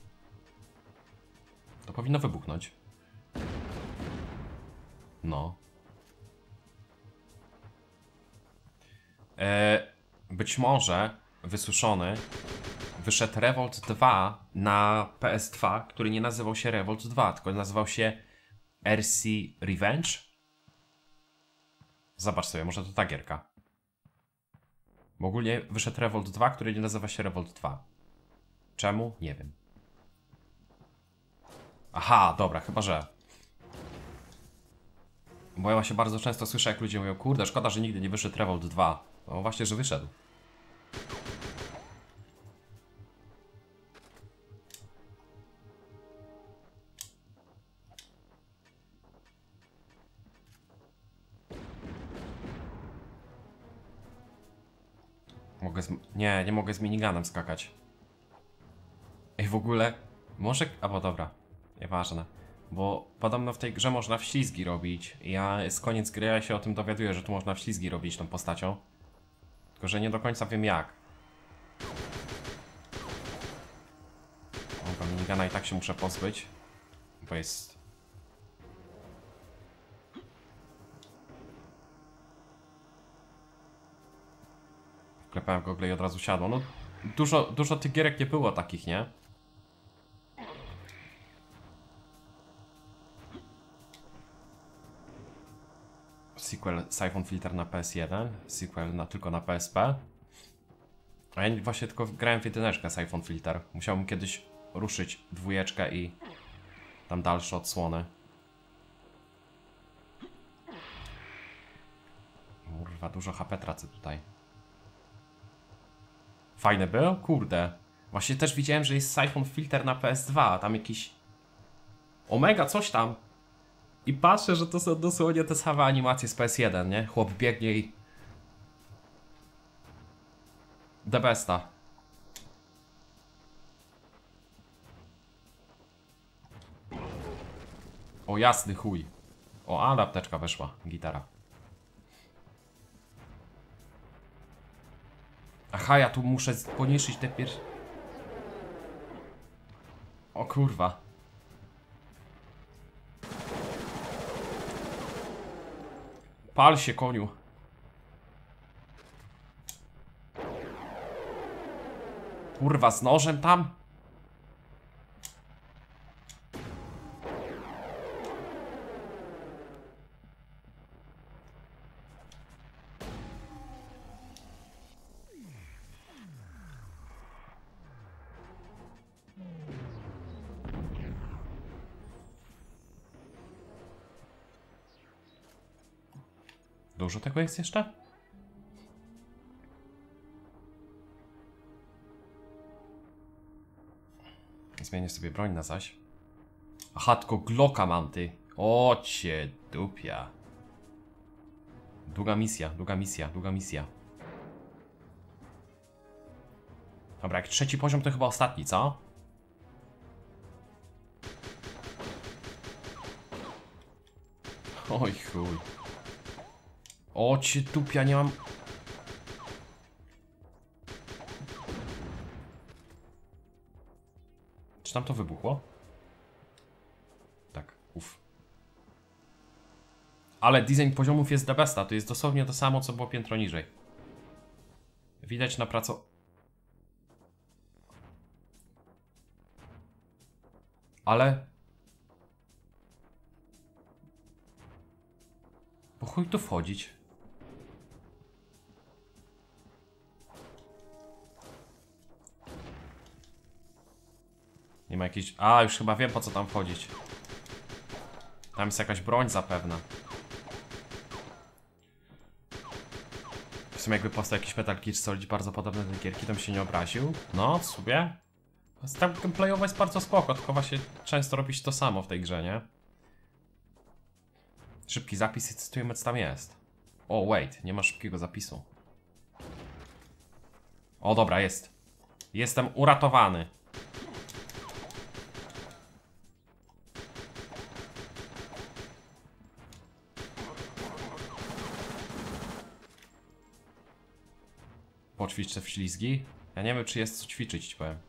To powinno wybuchnąć. No. E, być może wysuszony wyszedł Revolt dwa na P S dwa, który nie nazywał się Revolt dwa, tylko nazywał się R C Revenge. Zobacz sobie, może to ta gierka. Bo ogólnie wyszedł Revolt dwa, który nie nazywa się Revolt dwa. Czemu? Nie wiem. Aha, dobra, chyba że. Bo ja się bardzo często słyszę, jak ludzie mówią, kurde, szkoda, że nigdy nie wyszedł Revolt dwa. No właśnie, że wyszedł. Mogę z... Nie, nie mogę z miniganem skakać. Ej, w ogóle... Może... A bo dobra. Nieważne. Bo podobno w tej grze można wślizgi robić. Ja z koniec gry ja się o tym dowiaduję, że tu można wślizgi robić tą postacią. Tylko, że nie do końca wiem jak. O, minigana i tak się muszę pozbyć. Bo jest... Wklepałem gogle i od razu siadło. No, dużo, dużo tych gierek nie było takich, nie? Sequel Siphon Filter na P S jeden, sequel na, tylko na P S P. A ja właśnie tylko grałem w jedyneczkę Siphon Filter. Musiałbym kiedyś ruszyć dwójeczkę i tam dalsze odsłony. Kurwa, dużo H P tracę tutaj. Fajny był? Kurde. Właśnie też widziałem, że jest Siphon Filter na P S dwa, tam jakiś... Omega, coś tam. I patrzę, że to są dosłownie te same animacje z P S jeden, nie? Chłop biegnie i... The besta. O jasny chuj. O, ale apteczka weszła. Gitara. Aha, ja tu muszę poniszczyć te pier... O kurwa. Pal się, koniu. Kurwa, z nożem tam? Dużo tego jest jeszcze? Zmienię sobie broń na zaś. Aha, tylko Glocka mam, ty. O cię dupia. Długa misja, długa misja, długa misja. Dobra, jak trzeci poziom to chyba ostatni, co? Oj chuj. O cię dupia, nie mam... Czy tam to wybuchło? Tak, uff. Ale design poziomów jest the besta, to jest dosłownie to samo, co było piętro niżej. Widać na praco... Ale... Po chuj tu wchodzić? Nie ma jakiejś... A, już chyba wiem, po co tam wchodzić. Tam jest jakaś broń zapewne. W sumie jakby powstał jakiś Metal Gear Solid bardzo podobny do gierki, to bym się nie obraził. No, w sumie. Tak gameplayowo jest bardzo spoko, tylko właśnie często robić to samo w tej grze, nie? Szybki zapis i cytujemy, co tam jest. O, wait, nie ma szybkiego zapisu. O, dobra, jest. Jestem uratowany. Poćwicz te wślizgi. Ja nie wiem, czy jest co ćwiczyć, ci powiem.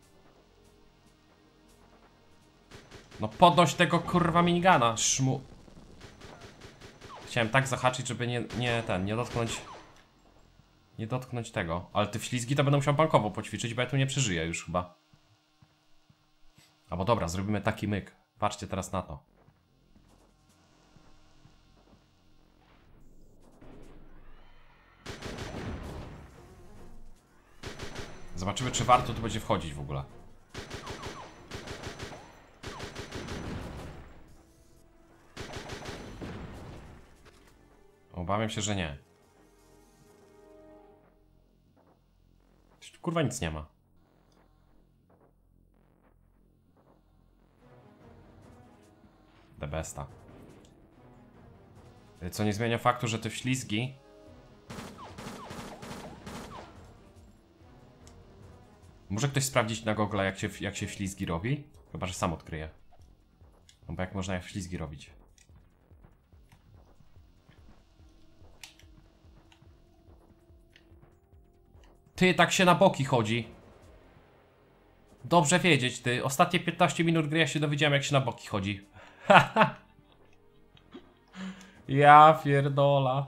No podnoś tego kurwa minigana, szmu... Chciałem tak zahaczyć, żeby nie, nie ten, nie dotknąć... Nie dotknąć tego. Ale te wślizgi to będę musiał bankowo poćwiczyć, bo ja tu nie przeżyję już chyba. Albo dobra, zrobimy taki myk. Patrzcie teraz na to. Zobaczymy, czy warto tu będzie wchodzić w ogóle. Obawiam się, że nie. Kurwa, nic nie ma. The besta. Co nie zmienia faktu, że te wślizgi... Może ktoś sprawdzić na Google, jak się, jak się ślizgi robi? Chyba, że sam odkryje. No bo jak można jak ślizgi robić? Ty, tak się na boki chodzi. Dobrze wiedzieć, ty. Ostatnie piętnaście minut gry ja się dowiedziałem, jak się na boki chodzi. Ja pierdola.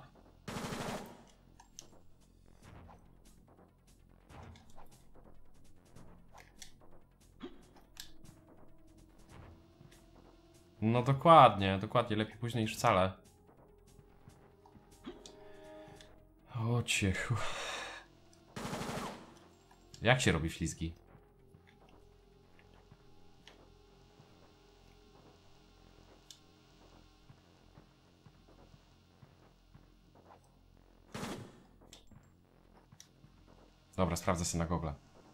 No dokładnie, dokładnie. Lepiej późno niż wcale. O ciechu. Jak się robi ślizgi? Dobra, sprawdzę sobie na Google.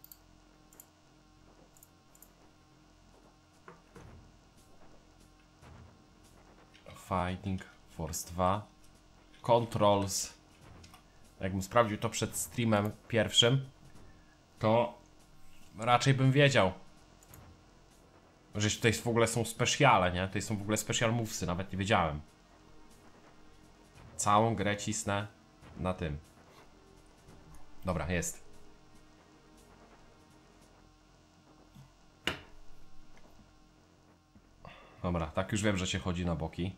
Fighting Force dwa. Controls. Jakbym sprawdził to przed streamem pierwszym, to raczej bym wiedział, że tutaj w ogóle są specjale, nie? Tutaj są w ogóle special movesy, nawet nie wiedziałem. Całą grę cisnę na tym. Dobra, jest. Dobra, tak już wiem, że się chodzi na boki.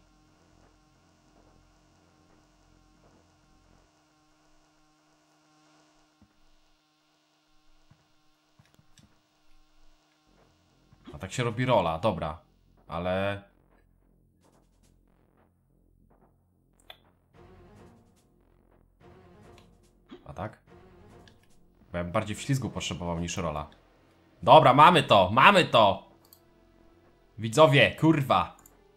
A tak się robi rola, dobra. Ale... A tak? Bo ja bym bardziej w ślizgu potrzebował niż rola. Dobra, mamy to, mamy to! Widzowie, kurwa!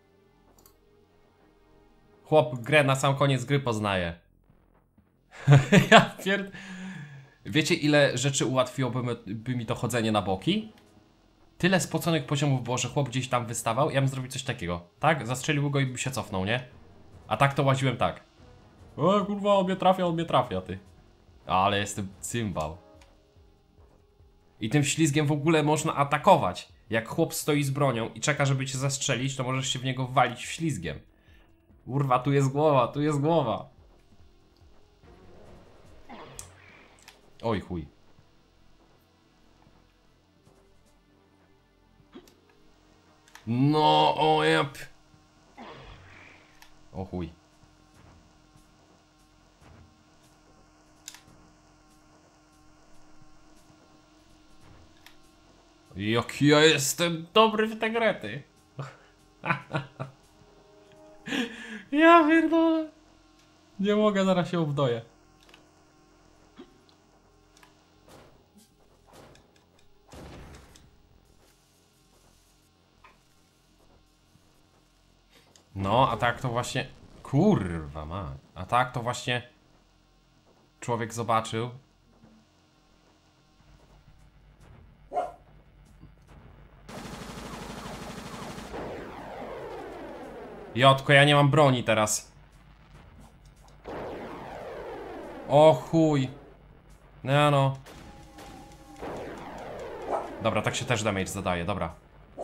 Chłop grę na sam koniec gry poznaje. Ja pierd... Wiecie, ile rzeczy ułatwiłoby by mi to chodzenie na boki? Tyle spoconych poziomów było, że chłop gdzieś tam wystawał i ja bym zrobił coś takiego. Tak? Zastrzelił go i by się cofnął, nie? A tak to łaziłem tak. O kurwa, on mnie trafia, on mnie trafia, ty. Ale jestem cymbał. I tym ślizgiem w ogóle można atakować. Jak chłop stoi z bronią i czeka, żeby cię zastrzelić, to możesz się w niego walić ślizgiem. Kurwa, tu jest głowa, tu jest głowa. Oj chuj. No, o jep. O chuj. Jaki ja jestem dobry w te grę, ty. Ja pierdolę. Nie mogę, zaraz się obdoję. No, a tak to właśnie... Kurwa ma. A tak to właśnie... Człowiek zobaczył. Jotko, ja nie mam broni teraz. O chuj. No no. Dobra, tak się też damage zadaje, dobra.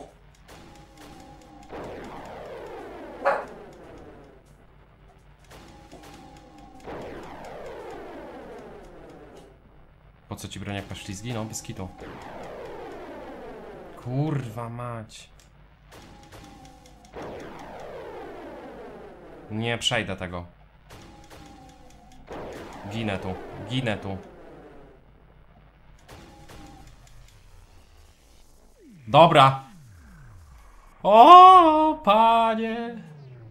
Po co ci broń jak masz ślizgi? No, bez kitu. Kurwa mać. Nie przejdę tego. Ginę tu, ginę tu. Dobra. O, panie.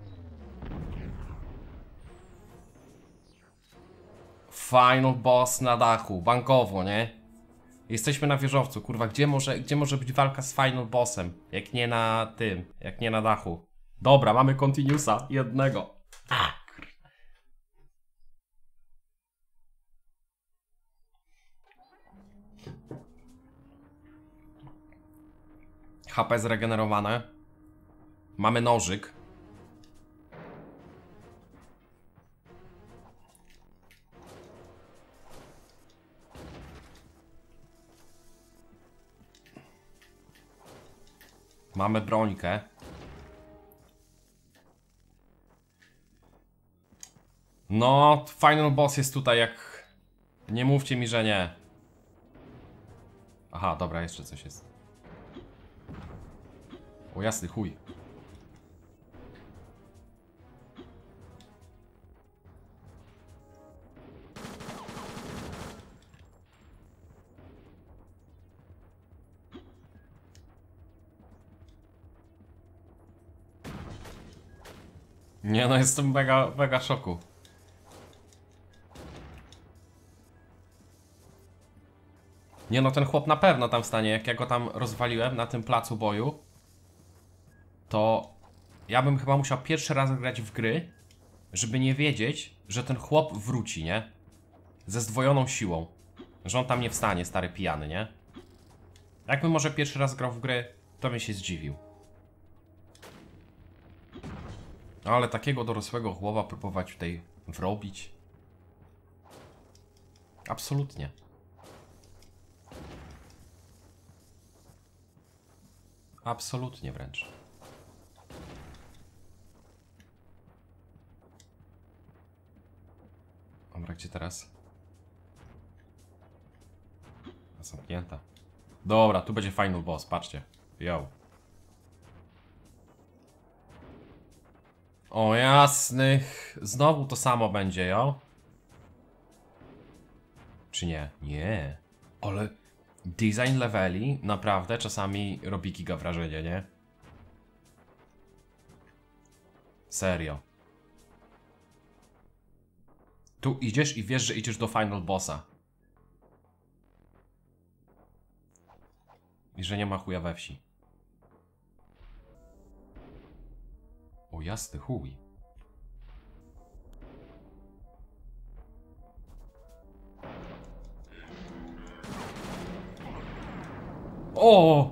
Final boss na dachu, bankowo, nie? Jesteśmy na wieżowcu, kurwa, gdzie może, gdzie może być walka z final bossem? Jak nie na tym, jak nie na dachu. Dobra, mamy continuousa, jednego. Tak. H P zregenerowane. Mamy nożyk. Mamy brońkę. No, final boss jest tutaj jak... Nie mówcie mi, że nie. Aha, dobra, jeszcze coś jest. O jasny chuj. Nie no, jestem mega, mega szoku. Nie no, ten chłop na pewno tam wstanie. Jak ja go tam rozwaliłem na tym placu boju, to ja bym chyba musiał pierwszy raz grać w gry, żeby nie wiedzieć, że ten chłop wróci, nie? Ze zdwojoną siłą. Że on tam nie wstanie, stary pijany, nie? Jakby może pierwszy raz grał w gry, to bym się zdziwił. Ale takiego dorosłego chłopa próbować tutaj wrobić? Absolutnie. Absolutnie wręcz. Dobra, gdzie teraz? Zamknięta. Dobra, tu będzie final boss, patrzcie. Yo. O jasnych. Znowu to samo będzie, jo? Czy nie? Nie. Ale design leveli naprawdę czasami robi giga wrażenie, nie? Serio. Tu idziesz i wiesz, że idziesz do final bossa. I że nie ma chuja we wsi. O jasny chuj. O!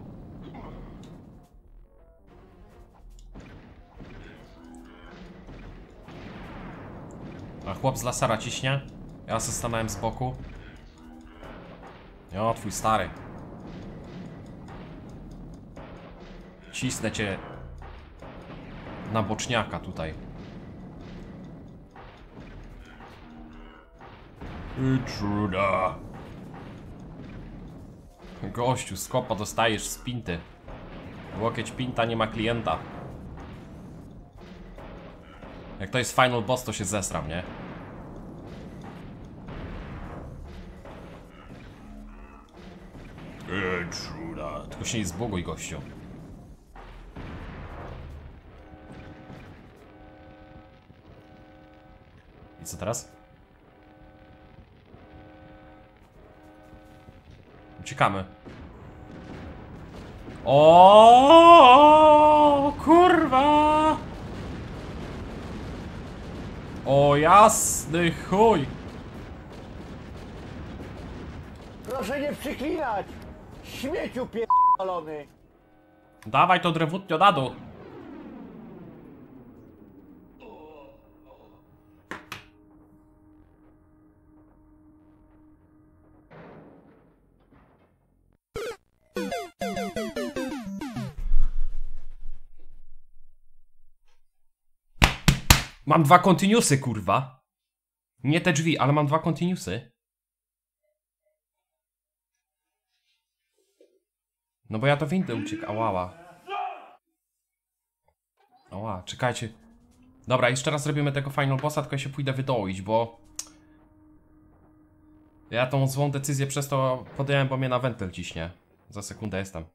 A chłop z lasera ciśnie. Ja se stanąłem z boku. O, twój stary. Cisnę cię na boczniaka tutaj. Intruder. Gościu, z kopa dostajesz z pinty. Łokieć pinta, nie ma klienta. Jak to jest final boss, to się zesram, nie? Intruder. Tylko się nie zbuguj, gościu. I co teraz? Uciekamy. O, kurwa! O jasny chuj! Proszę nie przyklinać! Śmieciu pierdolony! Dawaj to drewutnio na dół. Mam dwa continuousy, kurwa. Nie te drzwi, ale mam dwa continuousy. No bo ja do windy uciekam. Ała. Ała, czekajcie. Dobra, jeszcze raz robimy tego final bossa, tylko ja się pójdę wydoić, bo... Ja tą złą decyzję przez to podjąłem, bo mnie na wentyl ciśnie. Za sekundę jestem.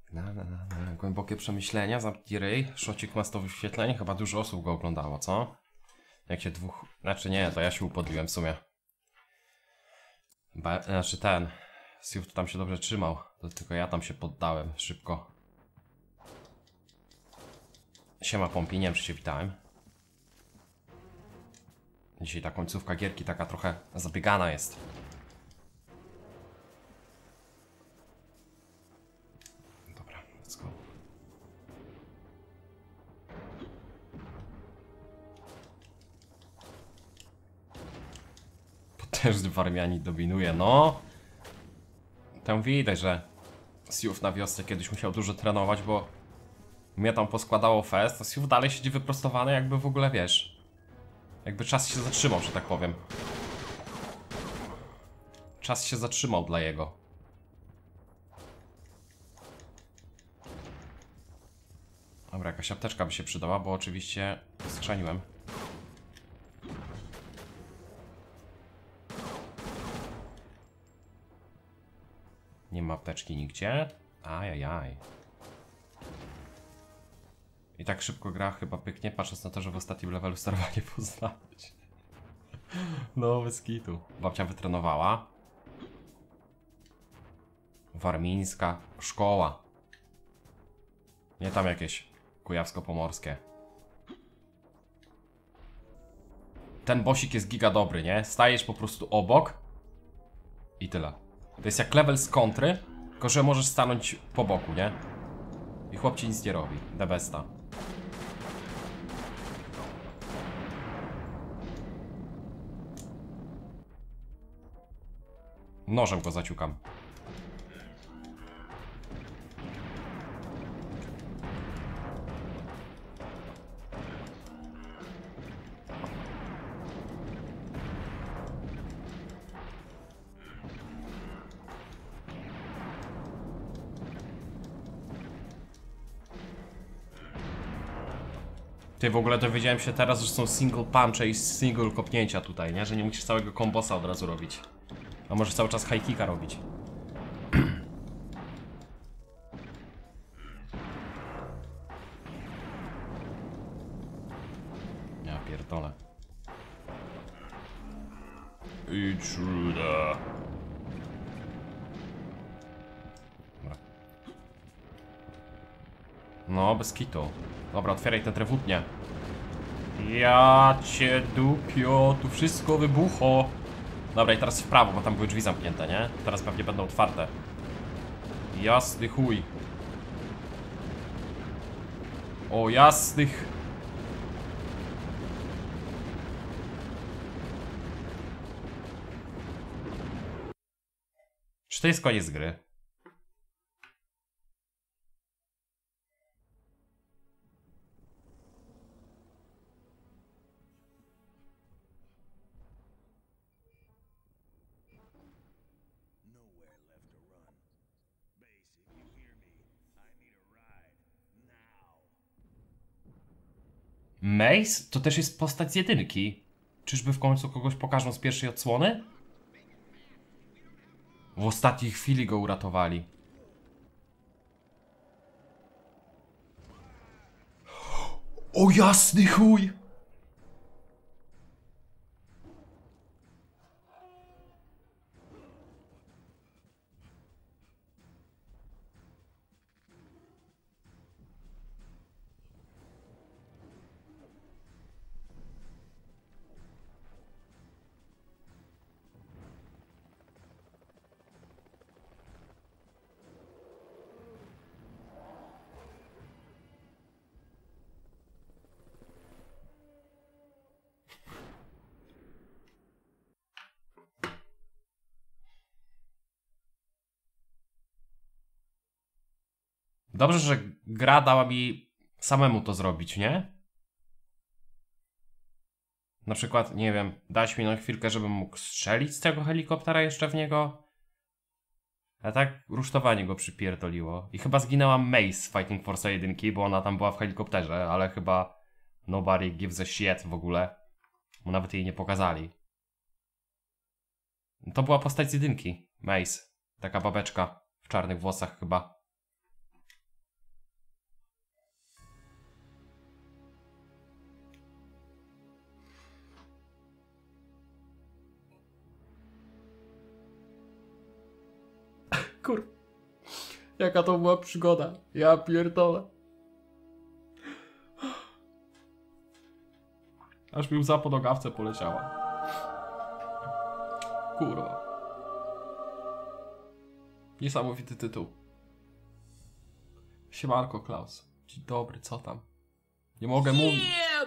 Na, na, na, na. Głębokie przemyślenia, zamknij ryj, szocik mastowy wyświetleń. Chyba dużo osób go oglądało, co? Jak się dwóch... Znaczy nie, to ja się upodliłem w sumie. Ba... Znaczy ten... Siów tam się dobrze trzymał. To tylko ja tam się poddałem szybko. Siema Pompi, nie wiem czy się witałem. Dzisiaj ta końcówka gierki taka trochę zabiegana jest. Dobra, let's go. Potężny Warmianin dominuje, no. Tam widać, że Siów na wiosce kiedyś musiał dużo trenować, bo mnie tam poskładało fest, a Siów dalej siedzi wyprostowany, jakby w ogóle wiesz. Jakby czas się zatrzymał, że tak powiem. Czas się zatrzymał dla jego. Dobra, jakaś apteczka by się przydała, bo oczywiście skrzaniłem. Nie ma apteczki nigdzie. Ajajaj. I tak szybko gra chyba pyknie, patrząc na to, że w ostatnim levelu sterowanie poznać. No, bez kitu. Babcia wytrenowała. Warmińska szkoła. Nie tam jakieś kujawsko-pomorskie. Ten bossik jest giga dobry, nie? Stajesz po prostu obok i tyle. To jest jak level z kontry, tylko że możesz stanąć po boku, nie? I chłop ci nic nie robi. The besta. Nożem go zaciukam. Ty, w ogóle dowiedziałem się teraz, że są single punche i single kopnięcia tutaj, nie? Że nie musisz całego kombosa od razu robić. A możesz cały czas high kicka robić. Ja pierdolę. Intruder. Dobra. No, bez kitu. Dobra, otwieraj te drewutnie. Ja cię dupio, tu wszystko wybucho. Dobra, i teraz w prawo, bo tam były drzwi zamknięte, nie? Teraz pewnie będą otwarte. Jasny chuj. O, jasnych. Czy to jest koniec gry? Mace? To też jest postać z jedynki. Czyżby w końcu kogoś pokażą z pierwszej odsłony? W ostatniej chwili go uratowali. O jasny chuj! Dobrze, że gra dała mi samemu to zrobić, nie? Na przykład, nie wiem, dać mi na chwilkę, żebym mógł strzelić z tego helikoptera jeszcze w niego. A tak rusztowanie go przypierdoliło. I chyba zginęła Mace z Fighting Force jeden, bo ona tam była w helikopterze, ale chyba nobody gives a shit w ogóle. Bo nawet jej nie pokazali. To była postać z jedynki. Mace. Taka babeczka w czarnych włosach chyba. Kur... Jaka to była przygoda. Ja pierdolę. Aż mi łza po nogawce poleciała. Kurwa. Niesamowity tytuł. Siemanko, Klaus. Dzień dobry, co tam? Nie mogę mówić.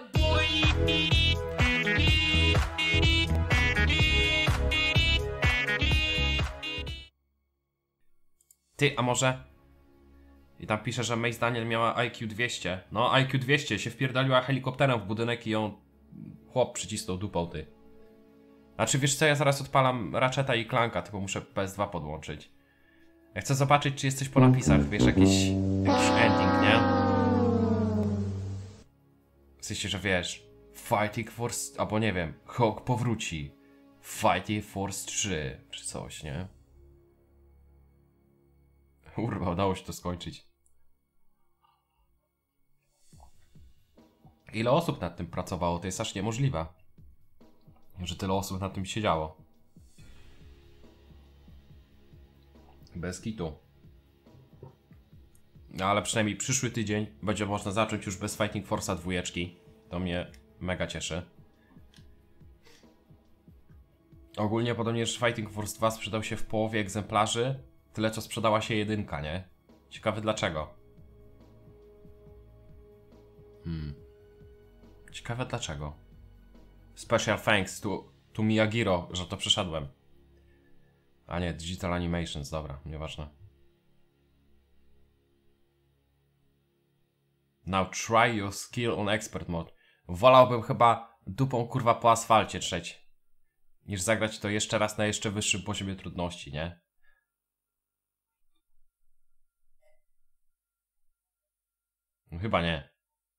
Ty, a może... I tam pisze, że Mace Daniel miała I Q dwieście. No, I Q dwieście się wpierdaliła helikopterem w budynek i ją chłop przycisnął dupą, ty. Znaczy, wiesz co, ja zaraz odpalam Ratcheta i Clanka, tylko muszę P S dwa podłączyć. Ja chcę zobaczyć, czy jesteś po napisach, wiesz, jakiś, jakiś ending, nie? W sensie, że wiesz, Fighting Force, albo nie wiem, Hawk powróci. Fighting Force trzy, czy coś, nie? Kurwa, udało się to skończyć. Ile osób nad tym pracowało, to jest aż niemożliwe. Że tyle osób nad tym siedziało. Bez kitu. No ale przynajmniej przyszły tydzień będzie można zacząć już bez Fighting Force'a dwójeczki. To mnie mega cieszy. Ogólnie podobnie, że Fighting Force dwa sprzedał się w połowie egzemplarzy. Tyle co sprzedała się jedynka, nie? Ciekawe dlaczego. Hmm. Ciekawe dlaczego. Special thanks to, to Miyagiro, że to przeszedłem. A nie, Digital Animations, dobra, nieważne. Now try your skill on expert mode. Wolałbym chyba dupą kurwa po asfalcie trzeć, niż zagrać to jeszcze raz na jeszcze wyższym poziomie trudności, nie? No, chyba nie.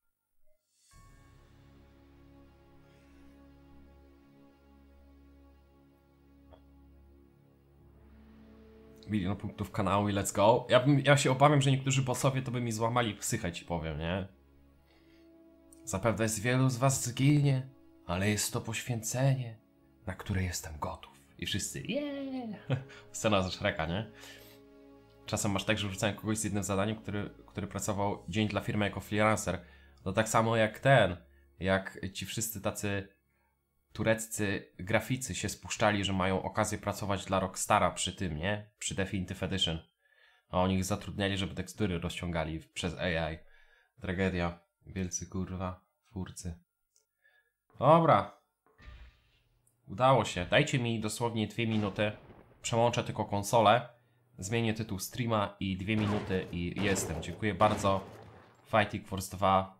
Milion punktów kanału i let's go. Ja, bym, ja się obawiam, że niektórzy bossowie to by mi złamali psychę, ci powiem, nie? Zapewne z wielu z was zginie, ale jest to poświęcenie, na które jestem gotów. I wszyscy yeah! Scena ze Shreka, nie? Czasem masz tak, że wrzucają kogoś z jednym zadaniem, który, który pracował dzień dla firmy jako freelancer. To tak samo jak ten, jak ci wszyscy tacy tureccy graficy się spuszczali, że mają okazję pracować dla Rockstara przy tym, nie? Przy Definitive Edition. A oni ich zatrudniali, żeby tekstury rozciągali przez A I. Tragedia. Wielcy kurwa twórcy. Dobra. Udało się. Dajcie mi dosłownie dwie minuty. Przełączę tylko konsolę. Zmienię tytuł streama i dwie minuty i jestem. Dziękuję bardzo. Fighting Force dwa.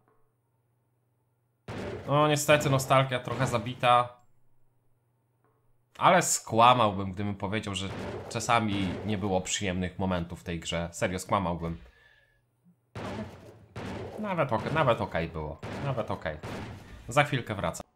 No niestety nostalgia trochę zabita. Ale skłamałbym, gdybym powiedział, że czasami nie było przyjemnych momentów w tej grze. Serio, skłamałbym. Nawet ok, nawet okej było. Nawet okej. Za chwilkę wracam.